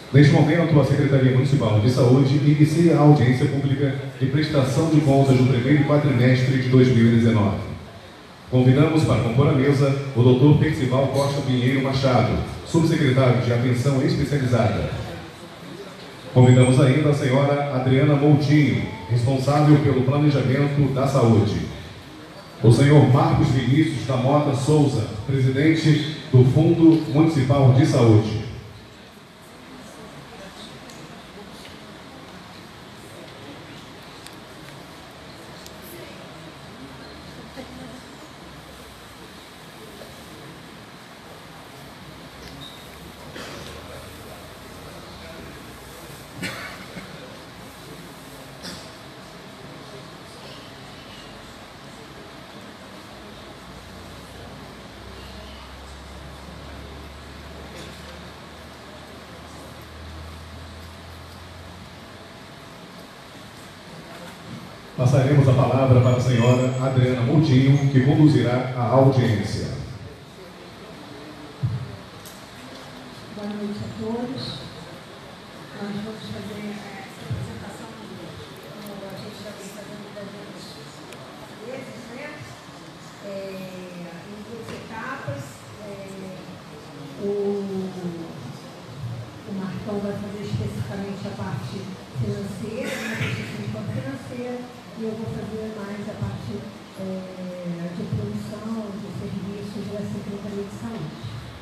Neste momento, a Secretaria Municipal de Saúde inicia a audiência pública de prestação de contas do primeiro quadrimestre de 2019. Convidamos para compor a mesa o Dr. Percival Costa Pinheiro Machado, subsecretário de Atenção Especializada. Convidamos ainda a senhora Adriana Moutinho, responsável pelo planejamento da saúde. O senhor Marcos Vinícius da Mota Souza, presidente do Fundo Municipal de Saúde. Passaremos a palavra para a senhora Adriana Moutinho, que conduzirá a audiência. Boa noite a todos. Nós vamos fazer essa apresentação, como a gente já vem fazendo das vezes, né? Em duas etapas. O Marcão vai fazer especificamente a parte financeira, né? A prestação de conta financeira. E eu vou fazer mais a parte de produção, de serviços da Secretaria de Saúde.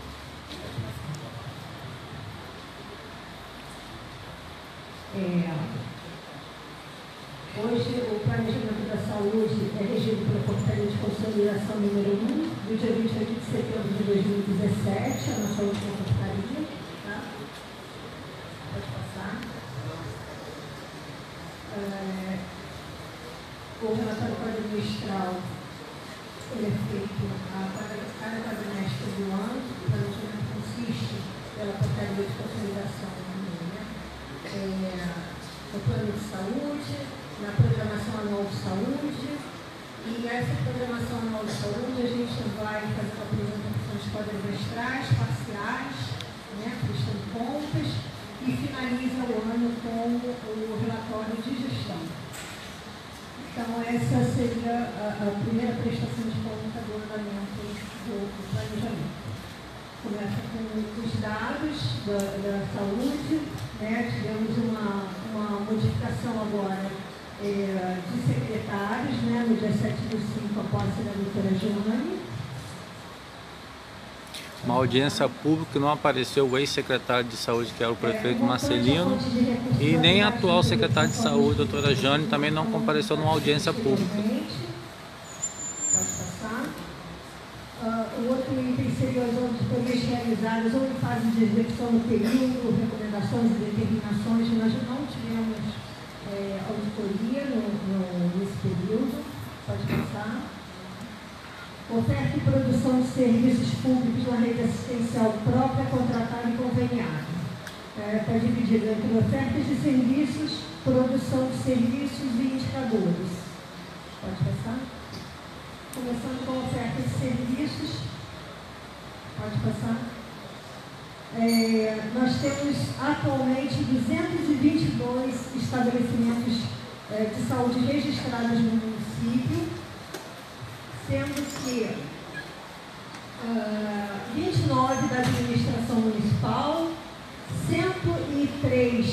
Hoje, o planejamento da saúde é regido pela Portaria de Consolidação número 1, do dia 28 de setembro de 2017, a nossa última portaria. Tá? Pode passar. O relatório quadrimestral ele é feito a cada quadrimestre do ano. O planejamento consiste pela portaria de consolidação no plano de saúde, na programação anual de saúde. E essa programação anual de saúde a gente vai fazer uma apresentação de quadrimestrais, parciais, né, prestando contas, e finaliza o ano com o relatório de gestão. Então, essa seria a primeira prestação de conta do andamento do planejamento. Começa com os dados da saúde, né? Tivemos uma modificação agora de secretários, né? No dia 7/5, a posse da doutora Giovanni. Uma audiência pública que não apareceu o ex-secretário de saúde, que era o prefeito Marcelino, e nem a atual secretária de saúde, doutora Jane, também não compareceu numa audiência pública. Pode passar. O outro item seria as auditorias realizadas ou em fase de execução no período, recomendações e determinações. Nós não tivemos auditoria nesse período. Pode passar. Oferta e produção de serviços públicos na rede assistencial própria, contratada e conveniada. Está dividido entre ofertas de serviços, produção de serviços e indicadores. Pode passar? Começando com oferta de serviços. Pode passar? Nós temos atualmente 222 estabelecimentos de saúde registrados no município, sendo que 29 da administração municipal, 103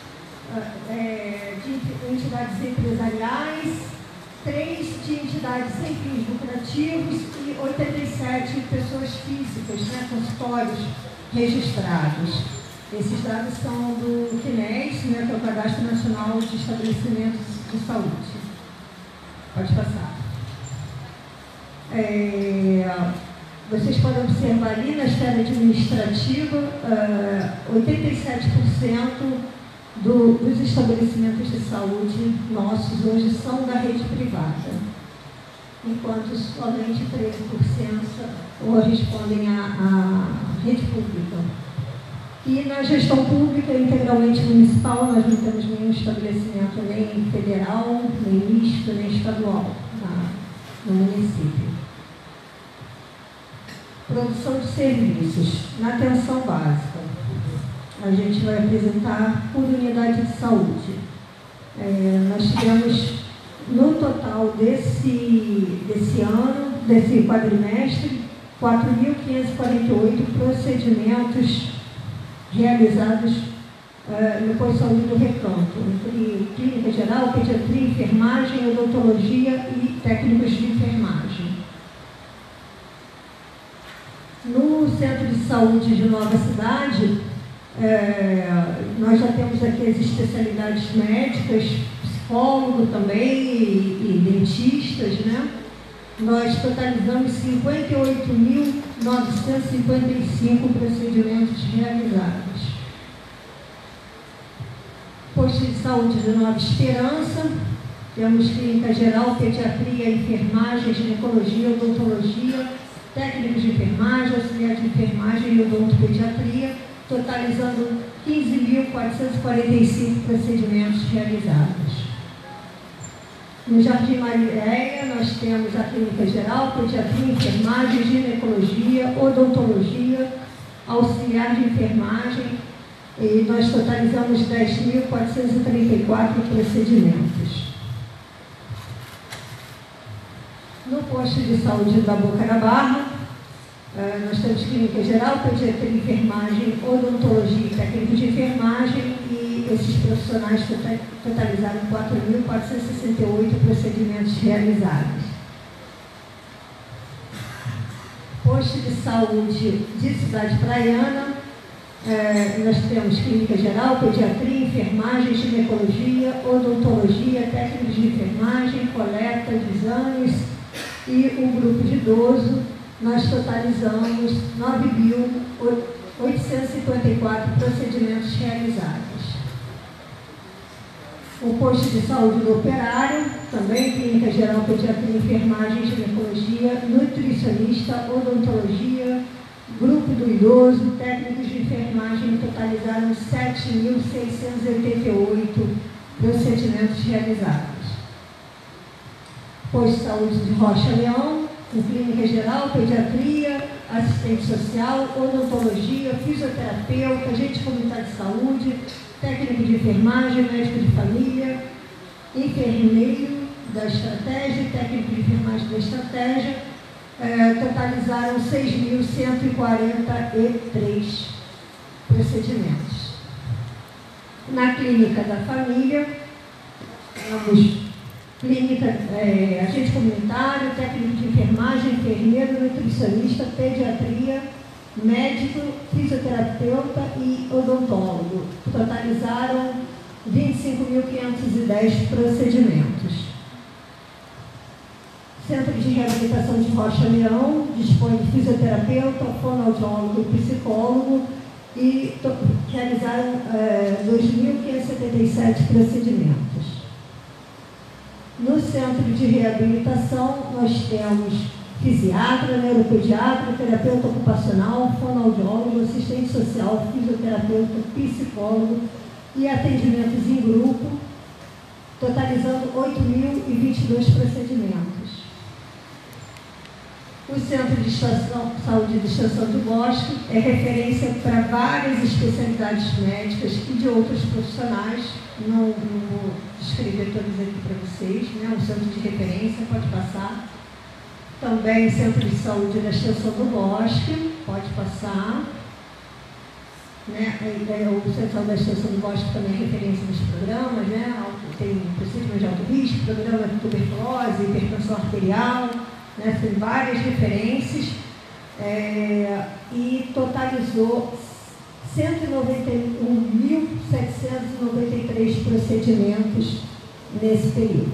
de entidades empresariais, 3 de entidades sem fins lucrativos e 87 pessoas físicas, né, consultórios registrados. Esses dados são do CNES, né, que é o Cadastro Nacional de Estabelecimentos de Saúde. Pode passar. Vocês podem observar ali na esfera administrativa, 87% dos estabelecimentos de saúde nossos hoje são da rede privada, enquanto somente 13% correspondem à rede pública. E na gestão pública integralmente municipal, nós não temos nenhum estabelecimento nem federal, nem misto, nem estadual no município. Produção de serviços na atenção básica. a gente vai apresentar por unidade de saúde. Nós tivemos, no total desse ano, desse quadrimestre, 4.548 procedimentos realizados no posto de saúde do Recanto, entre clínica geral, pediatria, enfermagem, odontologia e técnicos de enfermagem. No Centro de Saúde de Nova Cidade, nós já temos aqui as especialidades médicas, psicólogo também e dentistas, né? Nós totalizamos 58.955 procedimentos realizados. Posto de saúde de Nova Esperança, temos clínica geral, pediatria, enfermagem, ginecologia, odontologia, técnicos de enfermagem, auxiliar de enfermagem e odontopediatria, totalizando 15.445 procedimentos realizados. No Jardim Marileia, nós temos a clínica geral, pediatria, enfermagem, ginecologia, odontologia, auxiliar de enfermagem, e nós totalizamos 10.434 procedimentos. No posto de saúde da Boca da Barra, nós temos clínica geral, pediatria, enfermagem, odontologia e técnico de enfermagem, e esses profissionais totalizaram 4.468 procedimentos realizados. Posto de saúde de Cidade Praiana, nós temos clínica geral, pediatria, enfermagem, ginecologia, odontologia, técnicos de enfermagem, coleta de exames e o grupo de idoso. Nós totalizamos 9.854 procedimentos realizados. O posto de saúde do Operário, também clínica geral, pediatria, enfermagem, ginecologia, nutricionista, odontologia, grupo do idoso, técnicos de enfermagem, totalizaram 7.688 procedimentos realizados. Posto de saúde de Rocha Leão, com clínica geral, pediatria, assistente social, odontologia, fisioterapeuta, agente comunitário de saúde, técnico de enfermagem, médico de família, enfermeiro da estratégia e técnico de enfermagem da estratégia, totalizaram 6.143 procedimentos. Na clínica da família, temos clínica, agente comunitário, técnico de enfermagem, enfermeiro, nutricionista, pediatria, médico, fisioterapeuta e odontólogo. Totalizaram 25.510 procedimentos. Centro de Reabilitação de Rocha Leão dispõe de fisioterapeuta, fonoaudiólogo e psicólogo e realizaram 2.577 procedimentos. No Centro de Reabilitação, nós temos fisiatra, neuropediatra, terapeuta ocupacional, fonoaudiólogo, assistente social, fisioterapeuta, psicólogo e atendimentos em grupo, totalizando 8.022 procedimentos. O Centro de Saúde de Extensão do Bosque é referência para várias especialidades médicas e de outros profissionais. Não vou descrever todos aqui para vocês, né? Um centro de referência, pode passar. Também Centro de Saúde da Extensão do Bosque, pode passar. Né? O Centro da Extensão do Bosque também é referência nos programas, né? Tem procedimento de alto risco, programa de tuberculose, hipertensão arterial, né? Tem várias referências e totalizou 191.793 procedimentos nesse período.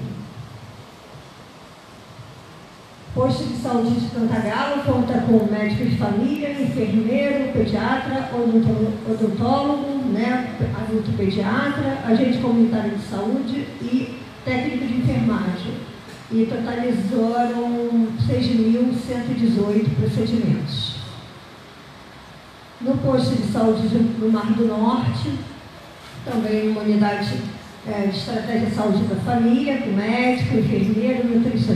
Posto de saúde de Cantagalo conta com médico de família, enfermeiro, pediatra, odontólogo, né, adulto pediatra, agente comunitário de saúde e técnico de enfermagem. E totalizaram 6.118 procedimentos. No posto de saúde do Mar do Norte, também uma unidade de estratégia de saúde da família, com médico, enfermeiro,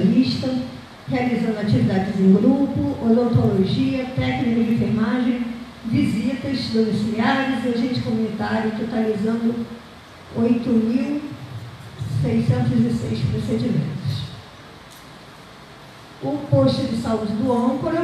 nutricionista, realizando atividades em grupo, odontologia, técnico de enfermagem, visitas domiciliares e agente comunitário, totalizando 8.606 procedimentos. O posto de saúde do âncora,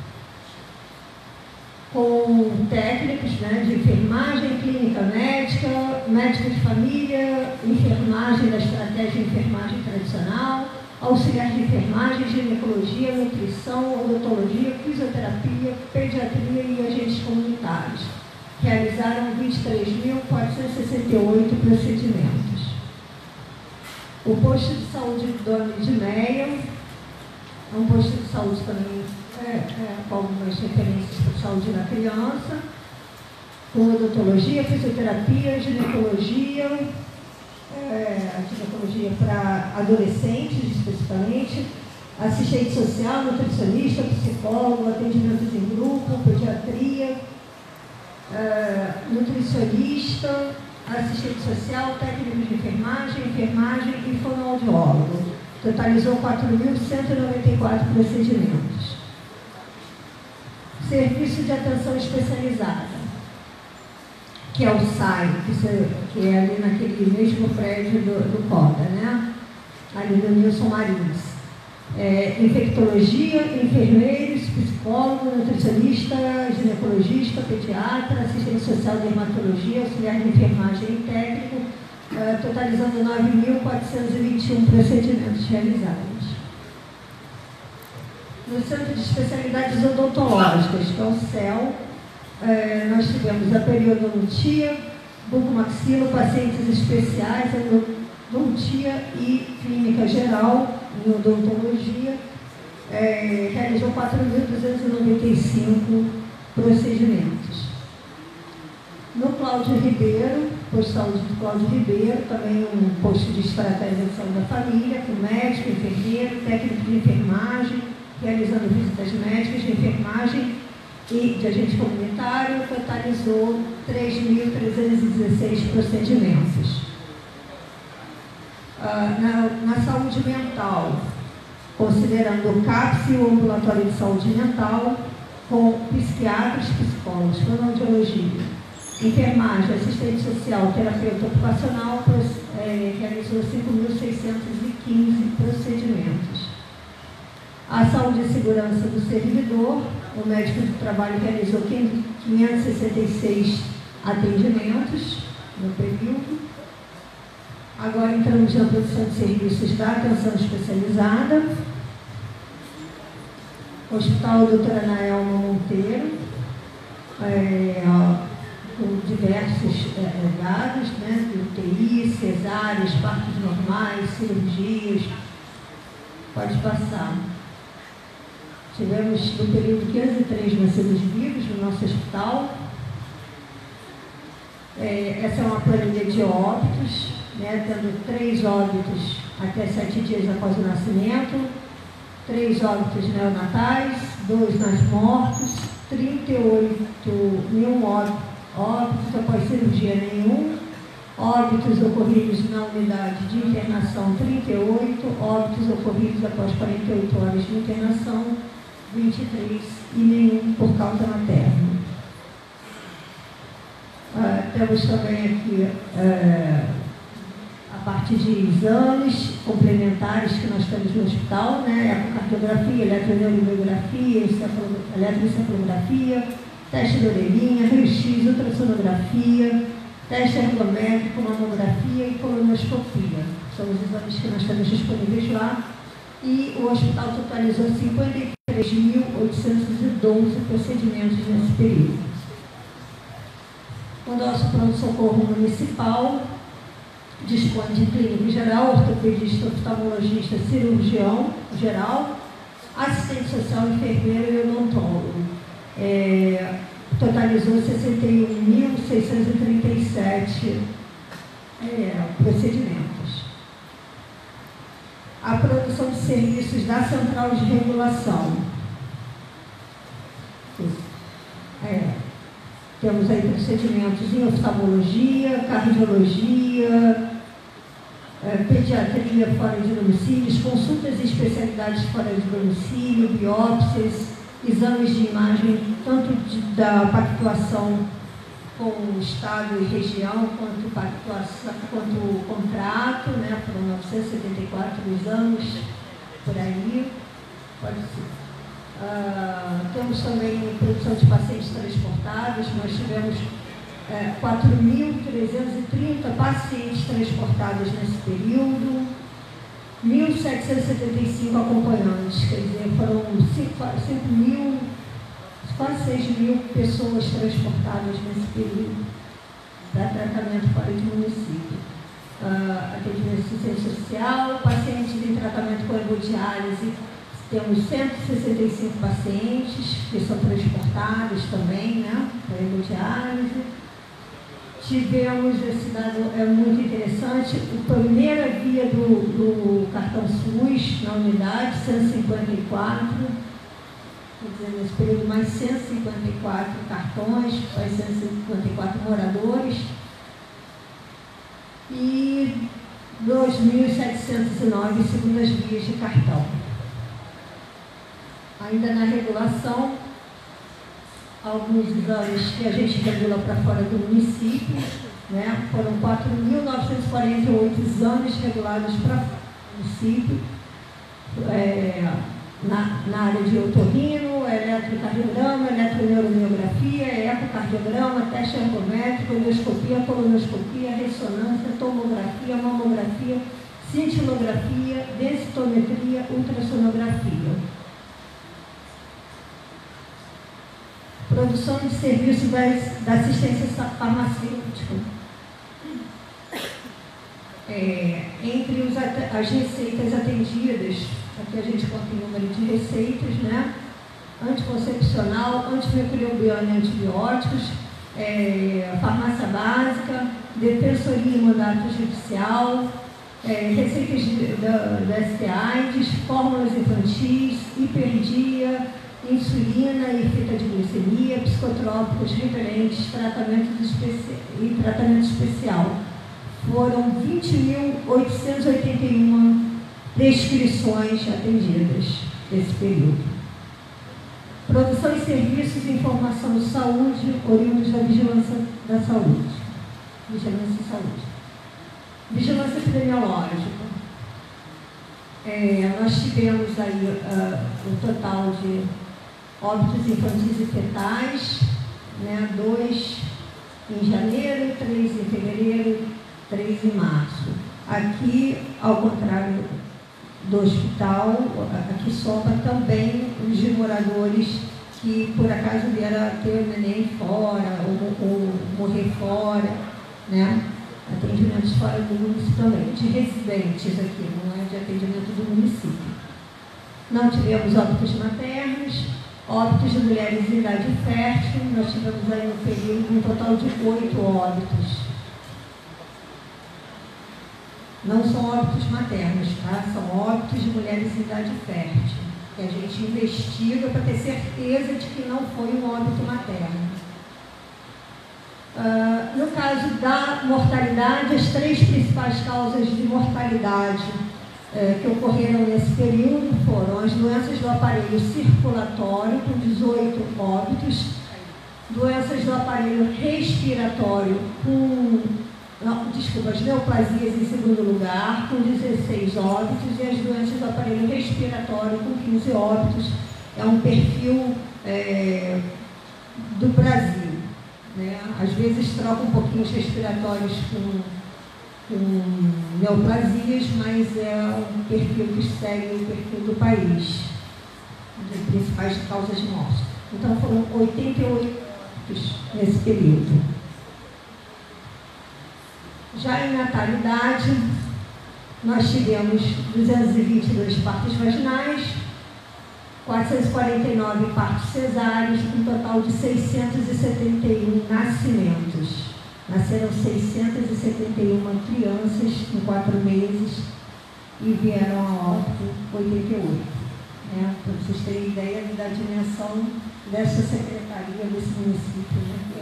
com técnicos, né, de enfermagem, clínica médica, médico de família, enfermagem da estratégia de enfermagem tradicional, auxiliar de enfermagem, ginecologia, nutrição, odontologia, fisioterapia, pediatria e agentes comunitários. Realizaram 23.468 procedimentos. O posto de saúde do Dona Edmeia é um posto de saúde também com algumas referências para a saúde da criança, com odontologia, fisioterapia, ginecologia, ginecologia para adolescentes especificamente, assistente social, nutricionista, psicólogo, atendimentos em grupo, pediatria, nutricionista, assistente social, técnico de enfermagem e fonoaudiólogo. Totalizou 4.194 procedimentos. Serviço de atenção especializada, que é o SAI, que é ali naquele mesmo prédio do CODA, né? Ali do Nilson Marins. Infectologia, enfermeiros, psicólogo, nutricionista, ginecologista, pediatra, assistente social, dermatologia, auxiliar de enfermagem e técnico, totalizando 9.421 procedimentos realizados. No Centro de Especialidades Odontológicas, que é o CEL, nós tivemos a periodontia, bucomaxilo, pacientes especiais, endodontia e clínica geral em odontologia, realizou 4.295 procedimentos. No Cláudio Ribeiro, posto de saúde do Cláudio Ribeiro, também um posto de estratégia de saúde da família, com médico, enfermeiro, técnico de enfermagem, realizando visitas médicas de enfermagem e de agente comunitário, totalizou 3.316 procedimentos. Na saúde mental, considerando o CAPS e o ambulatório de saúde mental, com psiquiatras, psicólogos, fonoaudiologia, enfermagem, assistente social, terapeuta ocupacional, realizou 5.615 procedimentos. A saúde e segurança do servidor, o médico do trabalho realizou 566 atendimentos no período. Agora entramos na produção de serviços da atenção especializada. Hospital Doutora Naelma Monteiro, com diversos dados, né, de UTI, cesáreas, partos normais, cirurgias. Pode passar. Tivemos no período 503 nascidos vivos no nosso hospital. Essa é uma planilha de óbitos, né, tendo 3 óbitos até 7 dias após o nascimento, 3 óbitos neonatais, 2 nascimentos, 38.000 óbitos após cirurgia nenhum, óbitos ocorridos na unidade de internação 38, óbitos ocorridos após 48 horas de internação 23 e nenhum por causa materna. Temos também aqui a parte de exames complementares que nós temos no hospital, né? Ecocardiografia, eletroneurografia, eletroencefalografia, teste de orelhinha, raio-x, ultrassonografia, teste ergométrico, mamografia e colonoscopia. São os exames que nós temos disponíveis lá. E o hospital totalizou 53.812 procedimentos nesse período. O nosso pronto-socorro municipal dispõe de clínico geral, ortopedista, oftalmologista, cirurgião geral, assistente social, enfermeiro e odontólogo. Totalizou 61.637 procedimentos. A produção de serviços da Central de Regulação. Temos aí procedimentos em oftalmologia, cardiologia, pediatria fora de domicílios, consultas e especialidades fora de domicílio, biópsias, exames de imagem, tanto da pactuação com o Estado e região, quanto o contrato, né? Foram 974 exames por aí. Pode ser. Temos também produção de pacientes transportados. Nós tivemos 4.330 pacientes transportados nesse período, 1.775 acompanhantes, quer dizer, foram 5.000, quase 6.000 pessoas transportadas nesse período para tratamento fora de município. Atendimento de assistência social, pacientes em tratamento com hemodiálise, temos 165 pacientes que são transportados também, né, para hemodiálise. Tivemos, esse dado é muito interessante, a primeira via do cartão SUS na unidade, 154, quer dizer, nesse período mais 154 cartões, mais 154 moradores, e 2.709 segundas vias de cartão. Ainda na regulação, alguns exames que a gente regula para fora do município, né? Foram 4.948 exames regulados para o município, na área de otorrino, eletrocardiograma, eletroneuromiografia, ecocardiograma, teste ergométrico, endoscopia, colonoscopia, ressonância, tomografia, mamografia, cintilografia, densitometria, ultrassonografia. Produção de serviços da assistência farmacêutica. Entre as receitas atendidas, aqui a gente conta o número de receitas, né? Anticoncepcional, antimicrobiano e antibióticos, farmácia básica, defensoria e mandato judicial, receitas da ST/AIDS, fórmulas infantis, hiperdia, insulina e fita de glicemia, psicotrópicos, repelentes, tratamento especial. Foram 20.881 prescrições atendidas nesse período. Produção de serviços de informação de saúde oriundos da vigilância da saúde. Vigilância e saúde. Vigilância epidemiológica. Nós tivemos aí um total de óbitos infantis e fetais, né, 2 em janeiro, 3 em fevereiro, 3 em março. Aqui, ao contrário do hospital, aqui soma também os de moradores que por acaso vieram a ter o neném fora ou morrer fora, né? Atendimentos fora do município também, de residentes aqui, não é de atendimento do município. Não tivemos óbitos maternos, óbitos de mulheres em idade fértil, nós tivemos aí no período um total de 8 óbitos. Não são óbitos maternos, tá? São óbitos de mulheres em idade fértil, que a gente investiga para ter certeza de que não foi um óbito materno. No caso da mortalidade, as 3 principais causas de mortalidade que ocorreram nesse período foram as doenças do aparelho circulatório, com 18 óbitos, doenças do aparelho respiratório, as neoplasias em segundo lugar, com 16 óbitos, e as doenças do aparelho respiratório, com 15 óbitos. É um perfil do Brasil. Né? Às vezes troca um pouquinho os respiratórios com neoplasias, mas é um perfil que segue o perfil do país, das principais causas de morte. Então foram 88 nesse período. Já em natalidade, nós tivemos 222 partos vaginais, 449 partos cesáreos, um total de 671 nascimentos. Nasceram 671 crianças em 4 meses e vieram a óbito 88. Né? Para vocês terem ideia da dimensão dessa secretaria, desse município, né? Que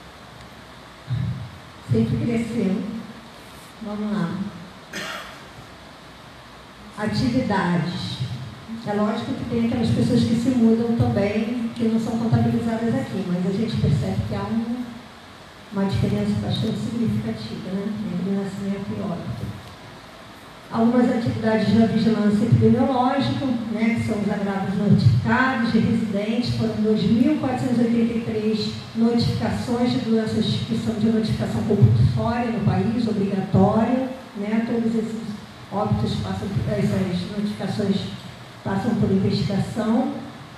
sempre crescendo. Vamos lá. Atividades. É lógico que tem aquelas pessoas que se mudam também, que não são contabilizadas aqui, mas a gente percebe que há uma diferença bastante significativa, né, entre nascimento e óbito. Algumas atividades da vigilância epidemiológica, né, que são os agravos notificados de residentes, foram 2.483 notificações de doenças que são de notificação compulsória no país, obrigatória, né, todos esses óbitos passam, essas notificações passam por investigação.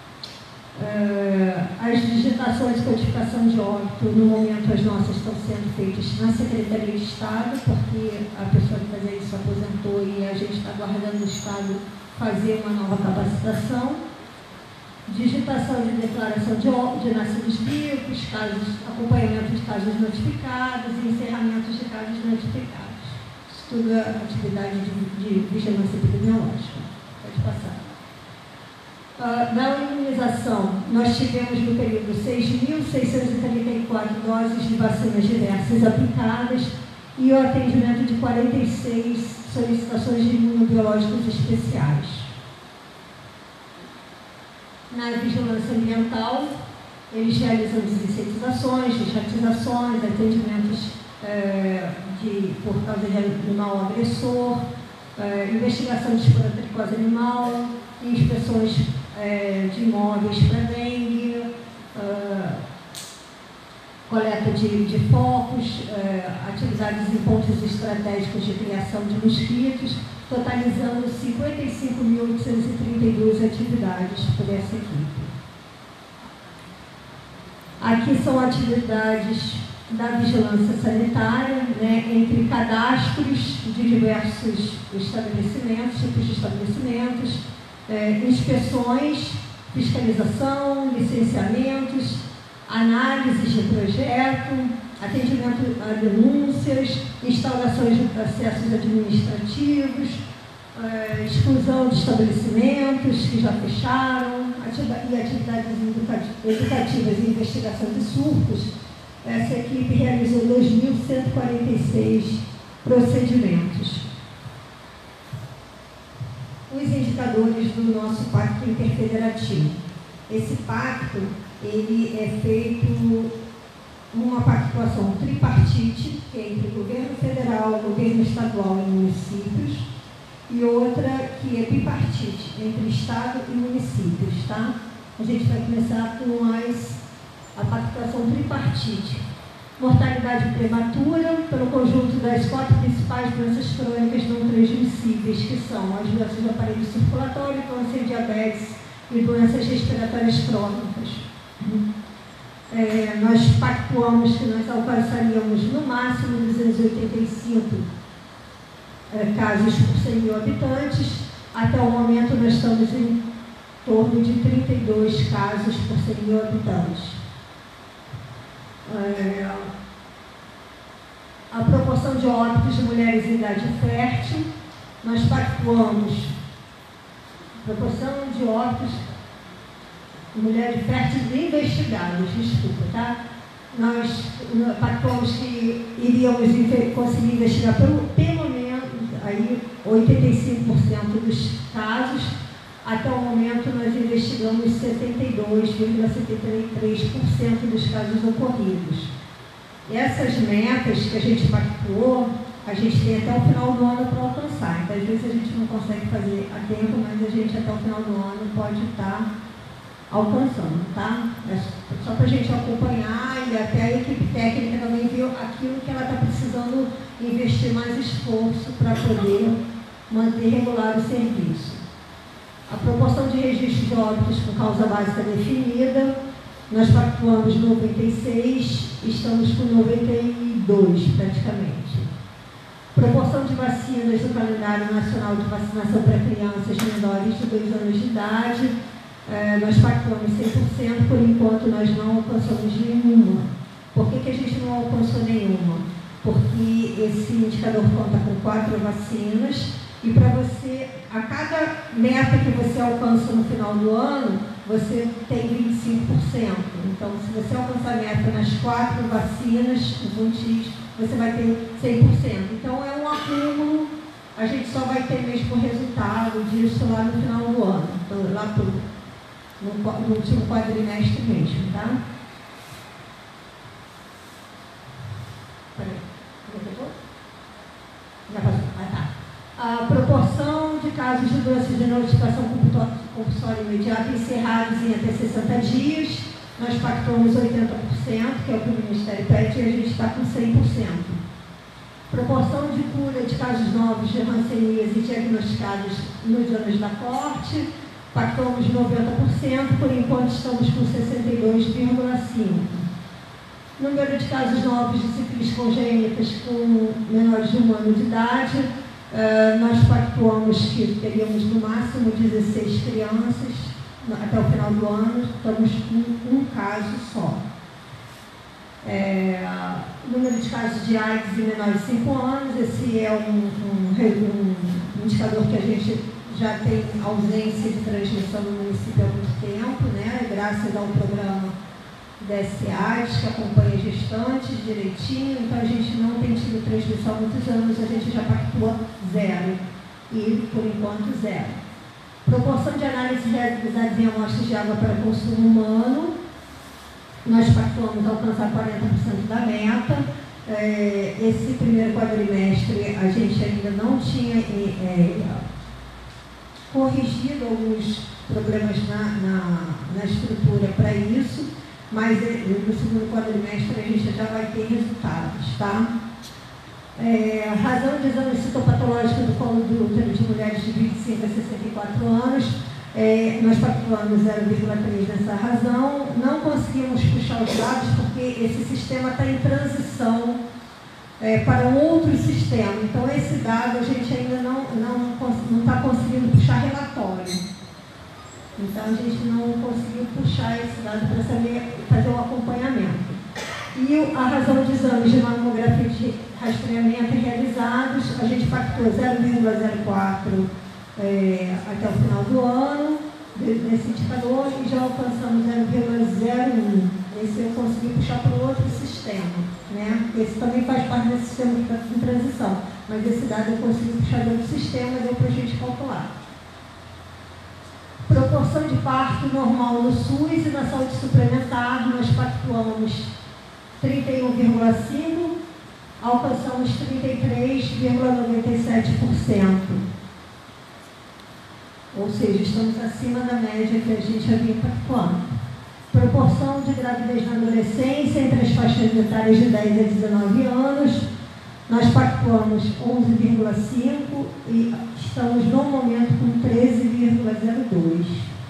As digitações de codificação de óbito, no momento as nossas estão sendo feitas na Secretaria de Estado, porque a pessoa que fazia isso aposentou e a gente está aguardando o Estado fazer uma nova capacitação. Digitação de declaração de nascidos vivos, acompanhamento de casos notificados e encerramento de casos notificados. Isso tudo é atividade de vigilância epidemiológica. Pode passar. Na imunização, nós tivemos no período 6.634 doses de vacinas diversas aplicadas e o atendimento de 46 solicitações de imunobiológicos especiais. Na vigilância ambiental, eles realizam desinfetizações, desratizações, atendimentos por causa de animal agressor, investigação de esporotricose animal, inspeções de imóveis para dengue, coleta de focos, atividades em pontos estratégicos de criação de mosquitos, totalizando 55.832 atividades por essa equipe. Aqui são atividades da vigilância sanitária, né, entre cadastros de diversos estabelecimentos, tipos de estabelecimentos, inspeções, fiscalização, licenciamentos, análises de projeto, atendimento a denúncias, instaurações de processos administrativos, exclusão de estabelecimentos que já fecharam, e atividades educativas e investigação de surtos. Essa equipe realizou 2.146 procedimentos. Os indicadores do nosso pacto interfederativo. Esse pacto, ele é feito uma pactuação tripartite, que é entre o governo federal, governo estadual e municípios, e outra que é bipartite, entre Estado e municípios, tá? A gente vai começar com a pactuação tripartite. Mortalidade prematura, pelo conjunto das 4 principais doenças crônicas não transmissíveis, que são as doenças do aparelho circulatório, câncer, diabetes e doenças respiratórias crônicas. Nós pactuamos que nós alcançaríamos no máximo 285 casos por 100 mil habitantes. Até o momento nós estamos em torno de 32 casos por 100 mil habitantes. A proporção de óbitos de mulheres em idade fértil, nós pactuamos proporção de óbitos de mulheres férteis investigadas, desculpa, tá? Nós pactuamos que iríamos conseguir investigar pelo menos aí 85% dos casos. Até o momento, nós investigamos 72,73% dos casos ocorridos. E essas metas que a gente pactuou, a gente tem até o final do ano para alcançar. Então, às vezes, a gente não consegue fazer a tempo, mas a gente, até o final do ano, pode estar alcançando, tá? É só para a gente acompanhar e até a equipe técnica também viu aquilo que ela está precisando investir mais esforço para poder manter regular o serviço. A proporção de registro de óbitos com causa básica definida, nós pactuamos 96, estamos com 92 praticamente. Proporção de vacinas do calendário nacional de vacinação para crianças menores de 2 anos de idade, nós pactuamos 100%, por enquanto nós não alcançamos nenhuma. Por que a gente não alcançou nenhuma? Porque esse indicador conta com 4 vacinas, e para você, a cada meta que você alcança no final do ano, você tem 25%. Então, se você alcançar a meta nas 4 vacinas, os 1x, você vai ter 100%. Então, é um acúmulo a gente só vai ter mesmo o resultado disso lá no final do ano, lá no último quadrimestre mesmo, tá? Já passou? Tá. A proporção de casos de doenças de notificação compulsória imediata encerrados em até 60 dias, nós pactuamos 80%, que é o que o Ministério pede, e a gente está com 100%. Proporção de cura de casos novos de hanseníase diagnosticados nos anos da corte, pactuamos 90%, por enquanto estamos com 62,5%. Número de casos novos de sífilis congênitas com menores de 1 ano de idade, nós pactuamos que teríamos no máximo 16 crianças até o final do ano, estamos com um caso só. Número de casos de AIDS em menores de 5 anos, esse é um indicador que a gente já tem ausência de transmissão no município há muito tempo, né? Graças ao programa DSAs, que acompanha gestantes direitinho, então a gente não tem tido transmissão há muitos anos, a gente já pactua 0, e por enquanto 0. Proporção de análise realizadas em amostras de água para consumo humano, nós pactuamos alcançar 40% da meta. Esse primeiro quadrimestre a gente ainda não tinha corrigido alguns problemas na estrutura para isso, mas no segundo quadrimestre a gente já vai ter resultados, tá? Razão de exame citopatológico do colo do útero de mulheres de 25 a 64 anos, nós pactuamos 0,3 nessa razão, não conseguimos puxar os dados porque esse sistema está em transição para um outro sistema, então esse dado a gente ainda não está conseguindo puxar relatório. Então, a gente não conseguiu puxar esse dado para fazer o acompanhamento. E a razão de exames de mamografia de rastreamento realizados, a gente pactou 0,04 até o final do ano, nesse indicador, e já alcançamos 0,01. Esse eu consegui puxar para o outro sistema, né? Esse também faz parte desse sistema que está em transição, mas esse dado eu consegui puxar do outro sistema e deu para a gente calcular. Proporção de parto normal no SUS e na saúde suplementar, nós pactuamos 31,5%, alcançamos 33,97%. Ou seja, estamos acima da média que a gente havia pactuando. Proporção de gravidez na adolescência entre as faixas etárias de 10 a 19 anos, nós pactuamos 11,5% e estamos no momento com 13,02%.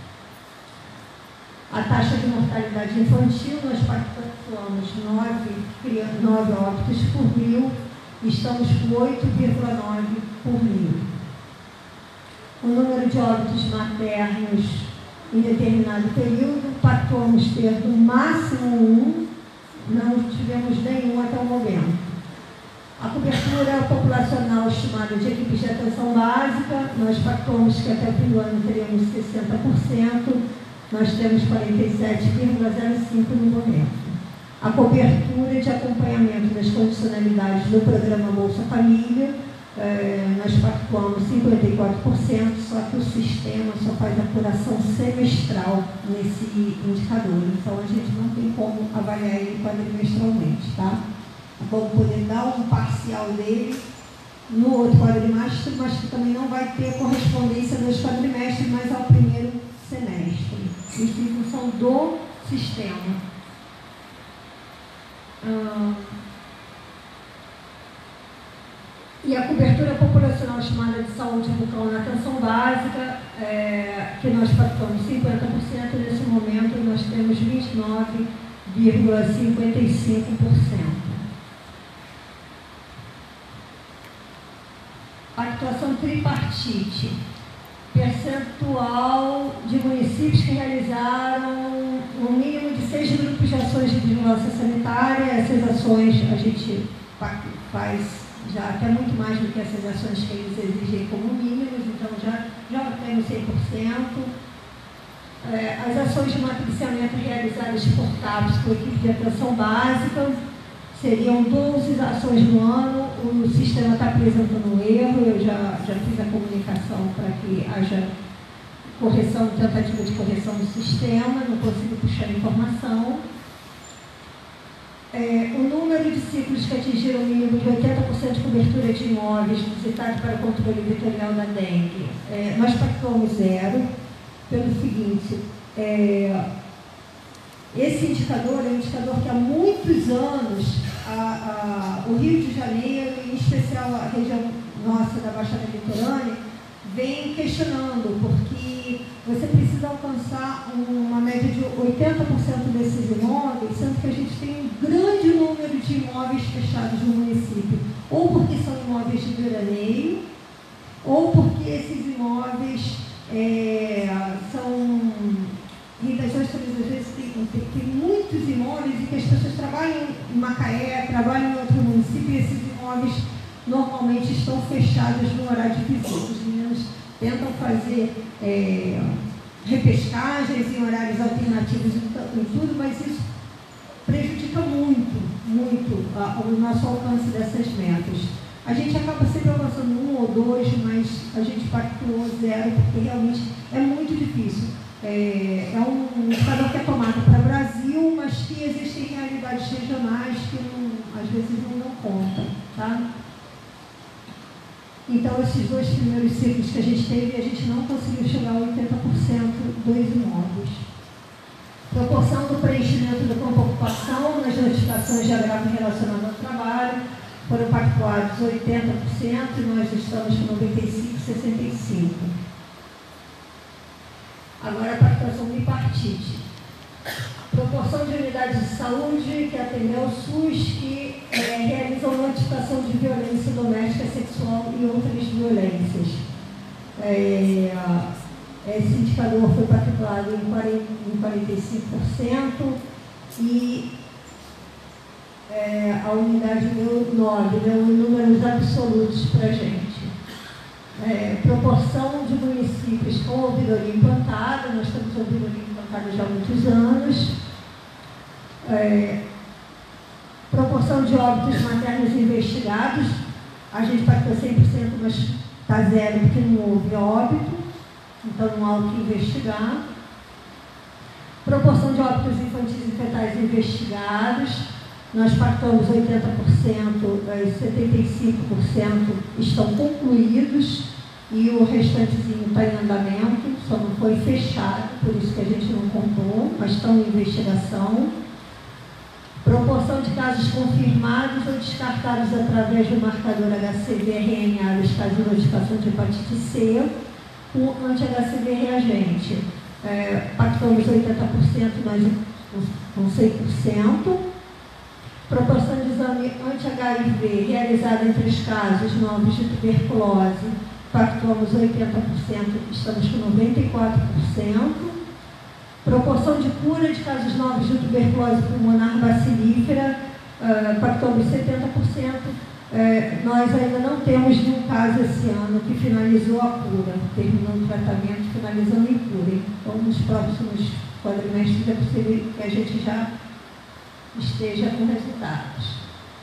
A taxa de mortalidade infantil, nós pactuamos 9 óbitos por 1.000 e estamos com 8,9 por 1.000. O número de óbitos maternos em determinado período, pactuamos ter no máximo 1, não tivemos nenhum até o momento. A cobertura populacional estimada de equipes de atenção básica, nós pactuamos que até o fim do ano teríamos 60%, nós temos 47,05% no momento. A cobertura de acompanhamento das condicionalidades do programa Bolsa Família, nós pactuamos 54%, só que o sistema só faz apuração semestral nesse indicador, então a gente não tem como avaliar ele quadrimestralmente, tá? Vamos poder dar um parcial dele no outro quadrimestre, mas que também não vai ter correspondência nos quadrimestres, mas ao primeiro semestre. Isso em função do sistema. E a cobertura populacional estimada de saúde bucal na atenção básica, que nós pactuamos 50%, nesse momento nós temos 29,55%. Pactuação tripartite, percentual de municípios que realizaram um mínimo de 6 grupos de ações de vigilância sanitária. Essas ações a gente faz já até muito mais do que essas ações que eles exigem como mínimos, então já temos 100%. As ações de matriciamento realizadas por TAPs com equipe de atenção básica Seriam 12 ações no ano, o sistema está apresentando erro, eu já fiz a comunicação para que haja correção, tentativa de correção do sistema, não consigo puxar a informação. O número de ciclos que atingiram o mínimo de 80% de cobertura de imóveis visitados para o controle vetorial da dengue, nós pactuamos 0, pelo seguinte, esse indicador é um indicador que há muitos anos o Rio de Janeiro, em especial a região nossa da Baixada Litorânea, vem questionando, porque você precisa alcançar uma média de 80% desses imóveis, sendo que a gente tem um grande número de imóveis fechados no município, ou porque são imóveis de veraneio, ou porque esses imóveis são redações, às vezes tem muitos imóveis e que as pessoas trabalham em Macaé, trabalham em outro município, e esses imóveis normalmente estão fechados no horário de visita. Os meninos tentam fazer repescagens em horários alternativos em tudo, mas isso prejudica muito o nosso alcance dessas metas. A gente acaba sempre avançando 1 ou 2, mas a gente pactuou 0, porque realmente é muito difícil. É um indicador que é tomado para o Brasil, mas que existem realidades regionais que às vezes não dão conta, tá? Então, esses 2 primeiros ciclos que a gente teve, a gente não conseguiu chegar a 80% dos imóveis. Proporção do preenchimento do campo ocupação nas notificações de agravo relacionado ao trabalho foram pactuados 80% e nós estamos com 95,65%. Agora a pactuação bipartite. Proporção de unidades de saúde que atendem ao SUS que realizam notificação de violência doméstica, sexual e outras violências. Esse indicador foi pactuado em 45% e a unidade deu 9, deu números absolutos para a gente. Proporção de municípios com ouvidoria implantada, nós temos ouvidoria implantada já há muitos anos. Proporção de óbitos maternos investigados, a gente pactou 100%, mas está 0 porque não houve óbito, então não há o que investigar. Proporção de óbitos infantis e fetais investigados, nós pactamos 80%, 75% estão concluídos e o restantezinho está em andamento, só não foi fechado, por isso que a gente não contou, mas estão em investigação. Proporção de casos confirmados ou descartados através do marcador HCV-RNA dos casos de notificação de hepatite C com anti-HCV reagente. Pactamos 80%, nós com 100%. Proporção de exame anti-HIV realizada entre os casos novos de tuberculose, pactuamos 80%, estamos com 94%. Proporção de cura de casos novos de tuberculose pulmonar bacilífera, pactuamos 70%. Nós ainda não temos nenhum caso esse ano que finalizou a cura, terminou o tratamento, finalizando em cura. Então, nos próximos quadrimestres é possível que a gente já esteja com resultados.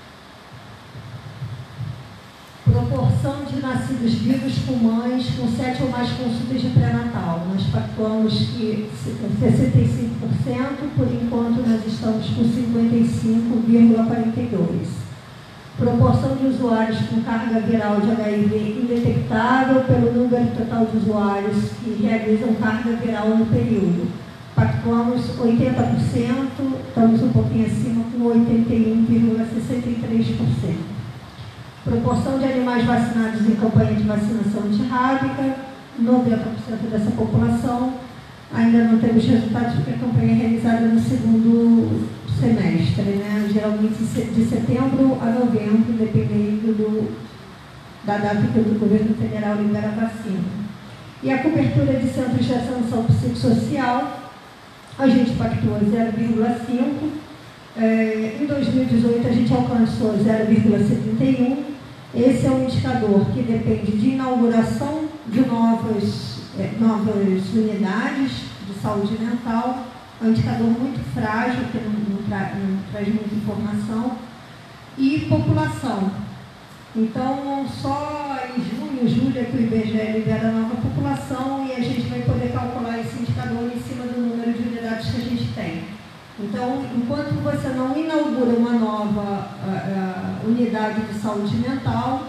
Proporção de nascidos vivos com mães com 7 ou mais consultas de pré-natal. Nós pactuamos que 65%, por enquanto nós estamos com 55,42%. Proporção de usuários com carga viral de HIV indetectável pelo número total de usuários que realizam carga viral no período. Pactuamos 80%, estamos um pouquinho acima com 81,63%. Proporção de animais vacinados em campanha de vacinação antirrábica, 90% dessa população. Ainda não temos resultados porque a campanha é realizada no segundo semestre, né? Geralmente de setembro a novembro, dependendo da data que o governo federal libera a vacina. E a cobertura de centros de atenção psicossocial, a gente pactua 0,5%. Em 2018 a gente alcançou 0,71%. Esse é um indicador que depende de inauguração de novas unidades de saúde mental. É um indicador muito frágil, que não traz muita informação. e população. Então, só em junho, julho é que o IBGE libera a nova população e a gente vai poder calcular esse indicador em cima do número de unidades que a gente tem. Então, enquanto você não inaugura uma nova unidade de saúde mental,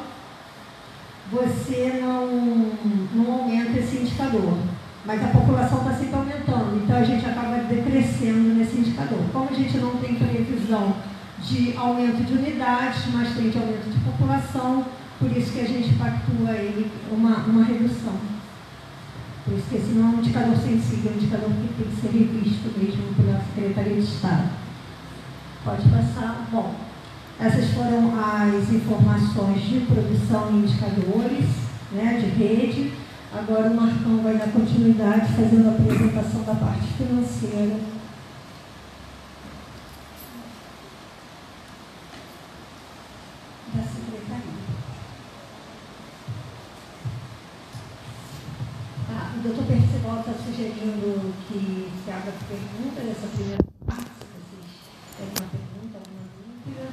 você não aumenta esse indicador. Mas a população está sempre aumentando, então a gente acaba decrescendo nesse indicador. Como a gente não tem previsão de aumento de unidades, mas tem de aumento de população, por isso que a gente pactua aí uma redução. Por isso que esse não é um indicador sensível, é um indicador que tem que ser revisto mesmo pela Secretaria de Estado. Pode passar. Bom, essas foram as informações de produção e indicadores, né, de rede. Agora o Marcão vai dar continuidade fazendo a apresentação da parte financeira. Da Secretaria. O doutor Percival está sugerindo que se abra a pergunta dessa primeira parte, se vocês têm uma pergunta, alguma dúvida.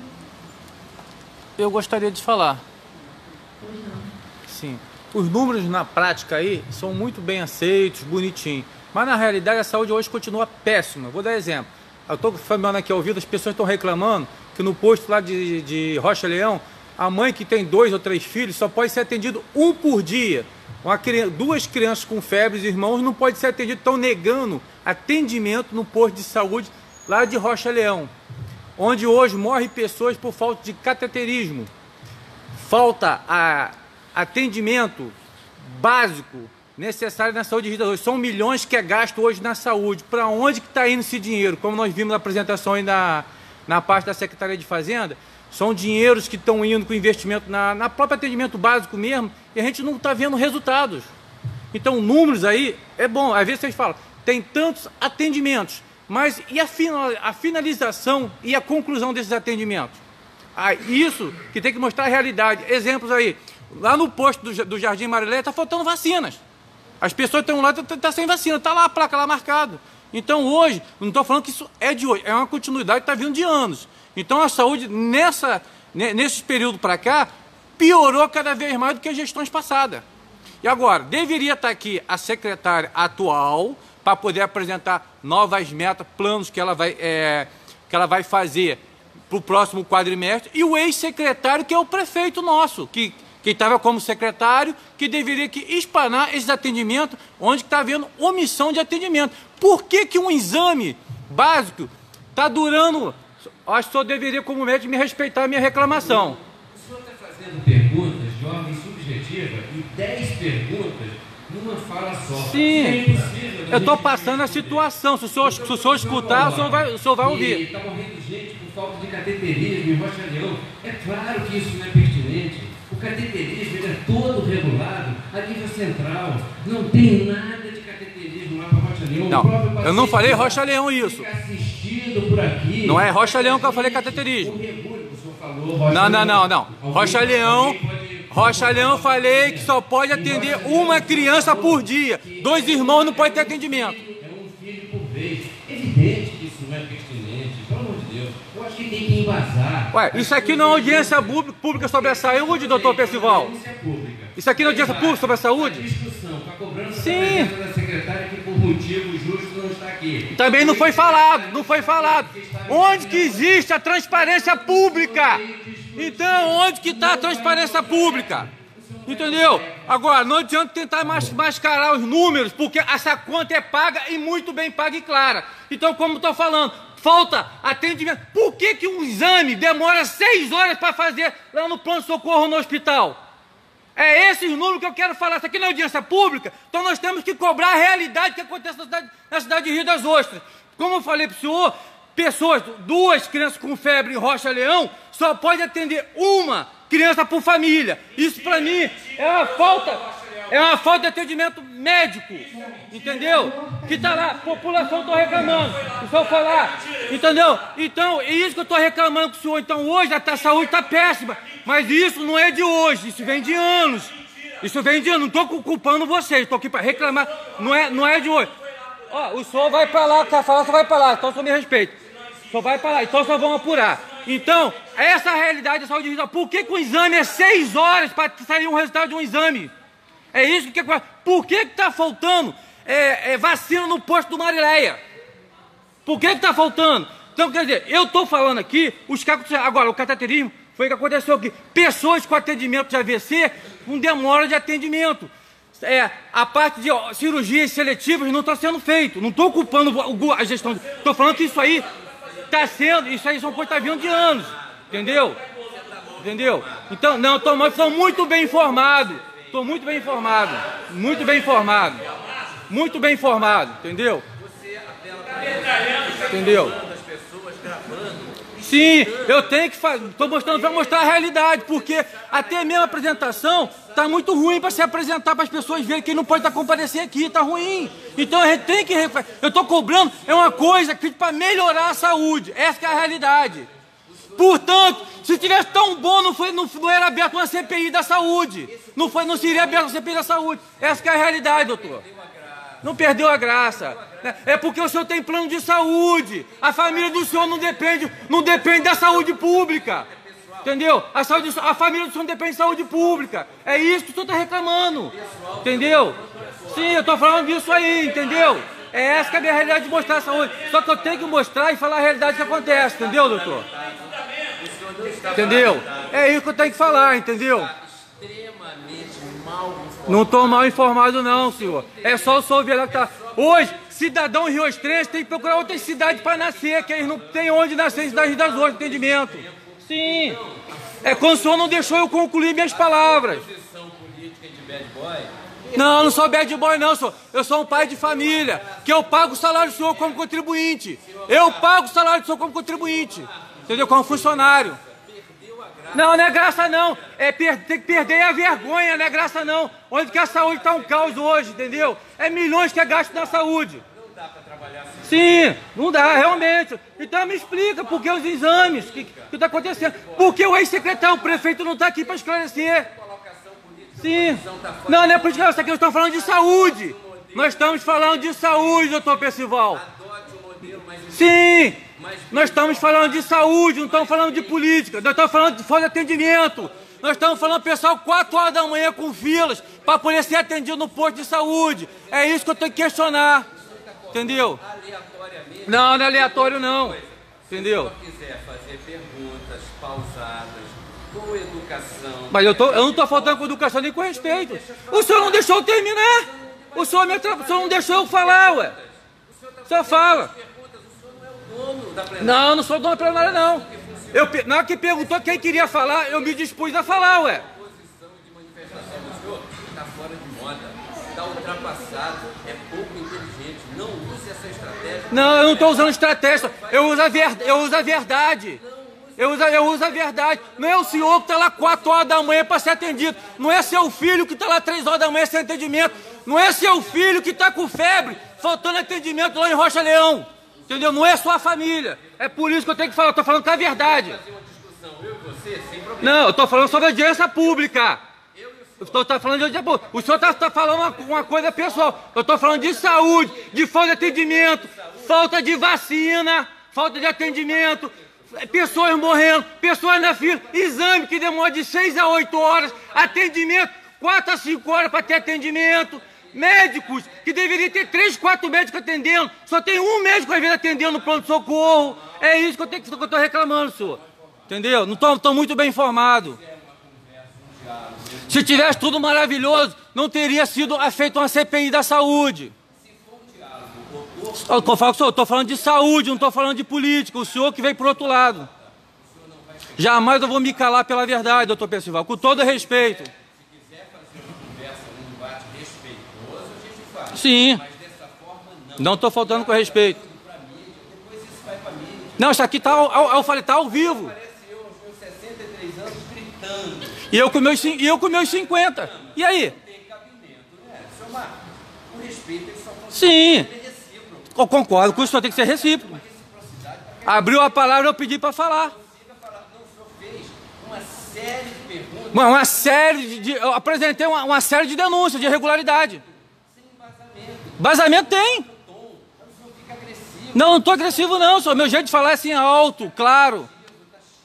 Eu gostaria de falar. Pois não. Sim. Os números na prática aí são muito bem aceitos, bonitinhos. Mas na realidade a saúde hoje continua péssima. Vou dar exemplo. Eu estou falando aqui ao ouvido, as pessoas estão reclamando que no posto lá de Rocha Leão, a mãe que tem 2 ou 3 filhos só pode ser atendido um por dia. Duas crianças com febre, irmãos, não pode ser atendido. Estão negando atendimento no posto de saúde lá de Rocha Leão, onde hoje morrem pessoas por falta de cateterismo. Falta atendimento básico necessário na saúde de vida hoje. São milhões que é gasto hoje na saúde. Para onde que está indo esse dinheiro? Como nós vimos na apresentação aí na parte da Secretaria de Fazenda, são dinheiros que estão indo com investimento na próprio atendimento básico mesmo, e a gente não está vendo resultados. Então, números aí, é bom. Às vezes vocês falam, tem tantos atendimentos, mas e a finalização e a conclusão desses atendimentos? Isso que tem que mostrar a realidade. Exemplos aí. Lá no posto do Jardim Marilé está faltando vacinas. As pessoas estão lá, tá sem vacina, está lá a placa lá marcada. Então hoje, não estou falando que isso é de hoje, é uma continuidade que está vindo de anos. Então a saúde, nesse período para cá, piorou cada vez mais do que as gestões passadas. E agora, deveria estar aqui a secretária atual, para poder apresentar novas metas, planos que ela vai fazer para o próximo quadrimestre, e o ex-secretário, que é o prefeito nosso, que estava como secretário, que deveria que espanar esses atendimentos, onde está havendo omissão de atendimento. Por que um exame básico está durando? Acho que o senhor deveria, como médico, me respeitar a minha reclamação. O senhor está fazendo perguntas de ordem subjetiva e 10 perguntas numa fala só. Sim, eu estou passando a situação. Se o senhor escutar, o senhor vai ouvir. Está morrendo gente por falta de cateterismo em Rocha Leão. É claro que isso não é pertinente. O cateterismo ele é todo regulado a nível central. Não tem nada de cateterismo lá para Rocha Leão. Não, eu não falei Rocha Leão isso. Fica assistido por aqui. Não é Rocha Leão que eu falei cateterismo. O senhor falou Rocha Não. Rocha Leão eu falei que só pode atender uma criança por dia. 2 irmãos não podem ter atendimento. É um filho por vez. Evidente que isso não é pertinente. Pelo amor de Deus. Eu acho que tem que embasar. Ué, isso aqui não é audiência pública sobre a saúde, doutor Percival? Isso aqui não é audiência pública sobre a saúde? Discussão, com a cobrança Sim. da secretária que por motivo justo não está aqui. Também não foi falado. Onde que existe a transparência pública? Então, onde que está a transparência pública? Entendeu? Agora, não adianta tentar mascarar os números, porque essa conta é paga e muito bem paga e clara. Então, como estou falando, falta atendimento. Por que um exame demora 6 horas para fazer lá no pronto-socorro no hospital? É esses números que eu quero falar. Isso aqui não é audiência pública, então nós temos que cobrar a realidade que acontece na cidade de Rio das Ostras. Como eu falei para o senhor, pessoas, 2 crianças com febre em Rocha Leão, só pode atender uma criança por família. Isso para mim é uma falta de atendimento médico, entendeu? Que está lá, a população está reclamando, o senhor falar, entendeu? Então, é isso que eu estou reclamando com o senhor. Então hoje a saúde está péssima, mas isso não é de hoje, isso vem de anos. Não estou culpando vocês, estou aqui para reclamar, não é de hoje. Ó, o senhor vai para lá, quer falar, o senhor vai para lá, então o senhor me respeita. O senhor vai para lá, então só vão apurar. Então, essa é a realidade da saúde digital. Por que o exame é 6 horas para sair um resultado de um exame? É isso que... Por que está faltando vacina no posto do Marileia? Por que está faltando? Então, quer dizer, eu estou falando aqui, agora, o cateterismo foi o que aconteceu aqui. Pessoas com atendimento de AVC com demora de atendimento. A parte de cirurgias seletivas não está sendo feito. Não estou culpando a gestão. Estou falando que isso aí está sendo, isso aí são coisas que está vindo de anos. Entendeu? Entendeu? Então, não, estou muito bem informado. Estou muito bem informado. Muito bem informado. Muito bem informado. Entendeu? Entendeu? Sim, eu tenho que fazer. Estou mostrando para mostrar a realidade, porque até mesmo a apresentação está muito ruim para se apresentar para as pessoas verem que não pode comparecer aqui, está ruim. Então a gente tem que. Eu estou cobrando, é uma coisa que para melhorar a saúde. Essa que é a realidade. Portanto, se tivesse tão bom, não era aberto uma CPI da saúde. Não seria aberto uma CPI da saúde. Essa que é a realidade, doutor. Não perdeu a graça. É porque o senhor tem plano de saúde. A família do senhor não depende da saúde pública. Entendeu? A família do senhor não depende de saúde pública. É isso que o senhor está reclamando. Entendeu? Sim, eu estou falando disso aí, entendeu? É essa que é a minha realidade de mostrar a saúde. Só que eu tenho que mostrar e falar a realidade que acontece, entendeu, doutor? Entendeu? É isso que eu tenho que falar, entendeu? Não estou mal informado não, senhor. É só o senhor ver lá que tá. Hoje, cidadão em Rio Estrense tem que procurar outra cidade para nascer, que eles não tem onde nascer em Cidade das Ostras, atendimento. Sim. É quando o senhor não deixou eu concluir minhas palavras. Não, não sou bad boy não, senhor. Eu sou um pai de família, que eu pago o salário do senhor como contribuinte. Eu pago o salário do senhor como contribuinte. Entendeu? Como funcionário. Não, não é graça não. Tem que perder a vergonha, não é graça não. Onde que a saúde está um caos hoje, entendeu? É milhões que é gasto na saúde. Não dá para trabalhar assim. Sim, não dá, realmente. Então me explica por que os exames, o que está acontecendo. Por que o ex-secretário, o prefeito não está aqui para esclarecer? Sim. Não, não é política, isso aqui nós estamos falando de saúde. Nós estamos falando de saúde, doutor Percival. Sim. Nós estamos falando de saúde, não estamos falando de política. Nós estamos falando de falta de atendimento. Nós estamos falando pessoal 4 horas da manhã com filas para poder ser atendido no posto de saúde. É isso que eu tenho que questionar. Entendeu? Não, não é aleatório não. Entendeu? Se quiser fazer perguntas pausadas, com educação... Mas eu não estou faltando com educação nem com respeito. O senhor não deixou eu terminar. O senhor não deixou eu falar, ué. O senhor fala. Não, não sou dono da plenária, não. Na hora que perguntou quem queria falar, eu me dispus a falar, ué. A posição de manifestação do senhor está fora de moda, está ultrapassado, é pouco inteligente. Não use essa estratégia. Não, eu não estou usando estratégia. Eu uso a verdade. Eu uso a verdade. Não é o senhor que está lá 4 horas da manhã para ser atendido. Não é seu filho que está lá 3 horas da manhã sem atendimento. Não é seu filho que está com febre, faltando atendimento lá em Rocha Leão. Entendeu? Não é sua família. É por isso que eu tenho que falar. Eu estou falando com a verdade. Não, eu estou falando sobre audiência pública. Eu estou falando de audiência pública. O senhor está falando uma coisa pessoal. Eu estou falando de saúde, de falta de atendimento, falta de vacina, falta de atendimento, pessoas morrendo, pessoas na fila, exame que demora de 6 a 8 horas, atendimento 4 a 5 horas para ter atendimento. Médicos, que deveria ter 3, 4 médicos atendendo, só tem um médico às vezes atendendo no pronto-socorro. É isso que eu estou reclamando, senhor. Entendeu? Não estou muito bem informado. Se tivesse tudo maravilhoso, não teria sido feita uma CPI da saúde. Eu estou falando de saúde, não estou falando de política. O senhor que veio para o outro lado. Jamais eu vou me calar pela verdade, doutor Percival, com todo respeito. Sim. Mas dessa forma, não estou faltando com respeito. Depois isso vai para mim. Não, isso aqui eu falei, está ao vivo. Parece eu aos meus 63 anos gritando. E eu com meus 50. E aí? Não tem cabimento, né? Seu Marco, o respeito ele só funciona ser recíproco. Eu concordo com isso, só tem que ser recíproco. Abriu a palavra, eu pedi para falar. Não, o senhor fez uma série de perguntas. Uma série de... Eu apresentei uma série de denúncias de irregularidade. Vazamento tem. Não estou agressivo não, senhor. Meu jeito de falar é assim alto, claro.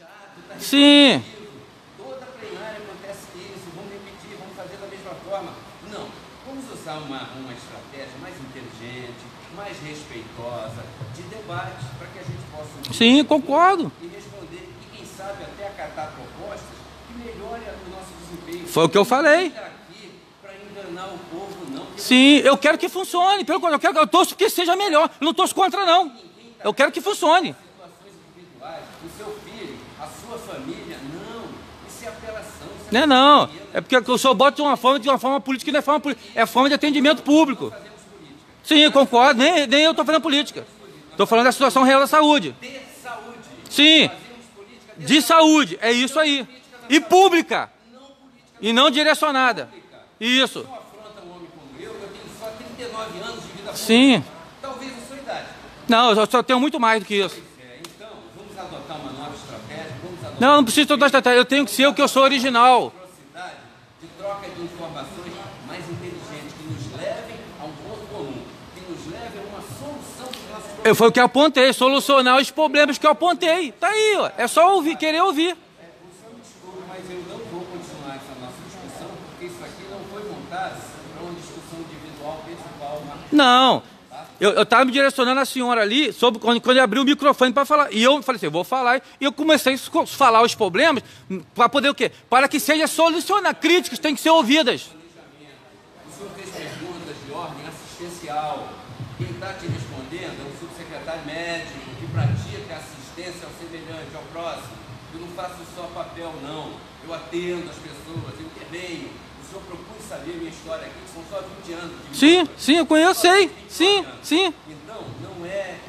Sim. Toda plenária acontece isso, vamos repetir, vamos fazer da mesma forma. Não, vamos usar uma estratégia mais inteligente, mais respeitosa, de debate, para que a gente possa... Sim, concordo. E responder, e quem sabe até acatar propostas que melhorem o nosso desempenho. Foi o que eu falei. Para enganar o povo, não. Sim, eu quero que funcione. Pelo contrário, eu torço que seja melhor. Eu não torço contra, não. Eu quero que funcione. Situações individuais, o seu filho, a sua família, não. Isso é apelação. Isso Não é não. É porque o senhor bota de uma forma política, que não é forma política. É forma de atendimento público. Sim, eu concordo. Nem eu estou fazendo política. Estou falando da situação real da saúde. de saúde. Sim. Fazemos política De saúde. É isso aí. E pública. E não direcionada. Isso. não afronta um homem como eu tenho só 39 anos de vida pública. Sim. Talvez a sua idade. Não, eu só tenho muito mais do que isso. Então, vamos adotar uma nova estratégia, vamos adotar Não preciso de estratégia. Eu tenho que ser o que eu sou original. uma velocidade de troca de informações mais inteligentes, que nos levem a um ponto comum, que nos levem a uma solução dos nossos problemas. Foi o que eu apontei, solucionar os problemas que eu apontei. Tá aí, ó. É só ouvir, querer ouvir. O senhor me desculpe, mas eu não vou continuar essa nossa discussão, porque isso aqui não foi montado para uma discussão individual, pessoal. Não. Eu estava me direcionando a senhora ali, sobre quando eu abri o microfone para falar. E eu falei assim, eu vou falar. E eu comecei a falar os problemas para poder o quê? Para que seja solucionar. Críticas têm que ser ouvidas. O senhor fez perguntas de ordem assistencial. Quem está te respondendo é o subsecretário médico, que pratica assistência ao semelhante, ao próximo. Eu não faço só papel, não. Eu atendo as pessoas, eu intervenho. O senhor procura saber a minha história aqui, que são só 20 anos. Sim, eu conheço, sei. Sim. Então, não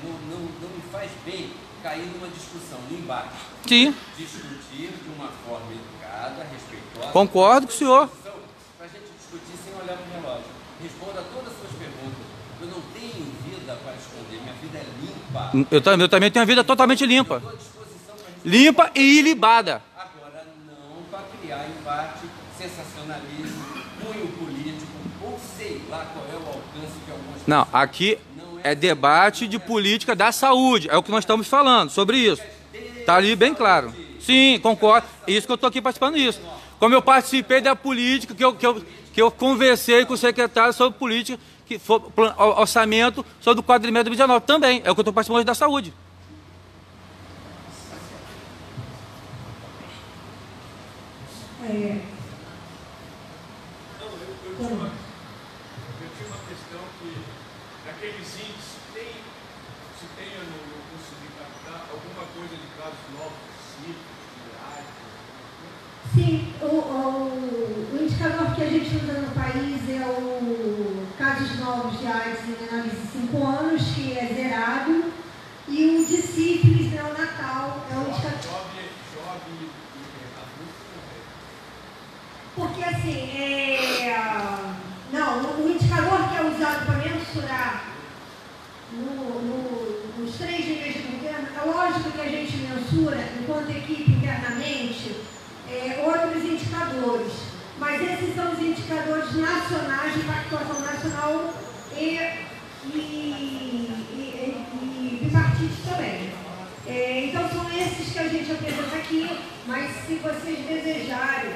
me faz bem cair numa discussão, num embate. Sim. Discutir de uma forma educada, respeitosa. Concordo com o senhor. Para a gente discutir sem olhar no relógio. Responda todas as suas perguntas. Eu não tenho vida para esconder, minha vida é limpa. Eu também tenho a vida totalmente limpa. Estou à disposição para Limpa e ilibada. agora não para criar embate, sensacionalismo, cunho político, ou sei lá qual é o alcance que algumas Não, aqui é debate de política da saúde. É o que nós estamos falando sobre isso. Está ali bem claro. Sim, concordo. É isso que eu estou aqui participando disso. Como eu participei da política, que eu conversei com o secretário sobre política, que foi orçamento sobre o quadrimestre de 2019 também. É o que eu estou participando hoje da saúde. Eu tinha uma questão que, naqueles índices, se tem no curso de capital alguma coisa de casos novos, Sim, o indicador que a gente usa no país é o casos novos de AIDS em menores de 5 anos, que é zerado, e o de sífilis neonatal é o indicador. Porque assim, o indicador que é usado para mensurar nos 3 níveis de governo, é lógico que a gente mensura, enquanto equipe internamente, outros indicadores, mas esses são os indicadores nacionais de pactuação nacional e bipartite também. Então são esses que a gente apresenta aqui, mas se vocês desejarem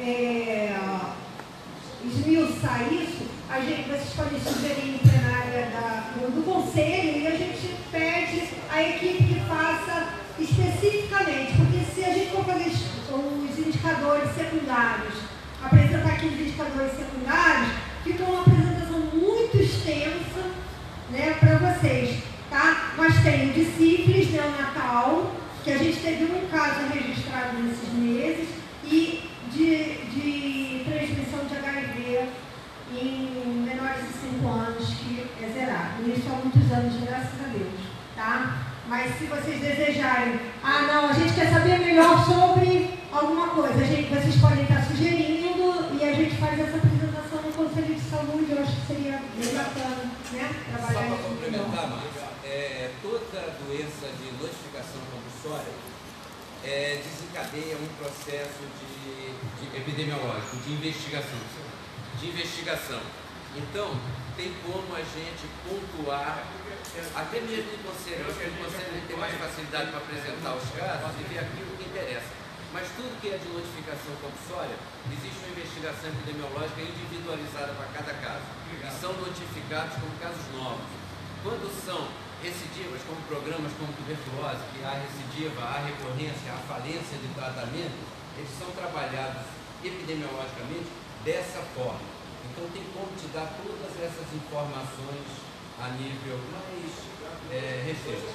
esmiuçar isso, vocês podem sugerir em plenária do conselho e a gente pede a equipe que faça especificamente, porque se a gente for fazer os indicadores secundários, apresentar aqui os indicadores secundários, fica uma apresentação muito extensa, né, para vocês, tá? Mas tem o de sífilis neonatal, que a gente teve um caso registrado nesses meses, e de transmissão de HIV em menores de 5 anos, que é zerado. E isso há muitos anos, graças a Deus, tá? Mas se vocês desejarem, a gente quer saber melhor sobre alguma coisa, vocês podem estar sugerindo e a gente faz essa apresentação no Conselho de Saúde. Eu acho que seria bem bacana, né? Trabalhar só para complementar, Márcia, toda doença de notificação compulsória desencadeia um processo de epidemiológico, de investigação. Então, tem como a gente pontuar, até mesmo no conselho, acho que o conselho tem mais facilidade para apresentar os casos e ver aquilo que interessa. Mas tudo que é de notificação compulsória, existe uma investigação epidemiológica individualizada para cada caso. E são notificados como casos novos. Quando são recidivas, como programas como tuberculose, que há recidiva, há recorrência, há falência de tratamento, eles são trabalhados epidemiologicamente dessa forma. Então tem como te dar todas essas informações a nível mais recente.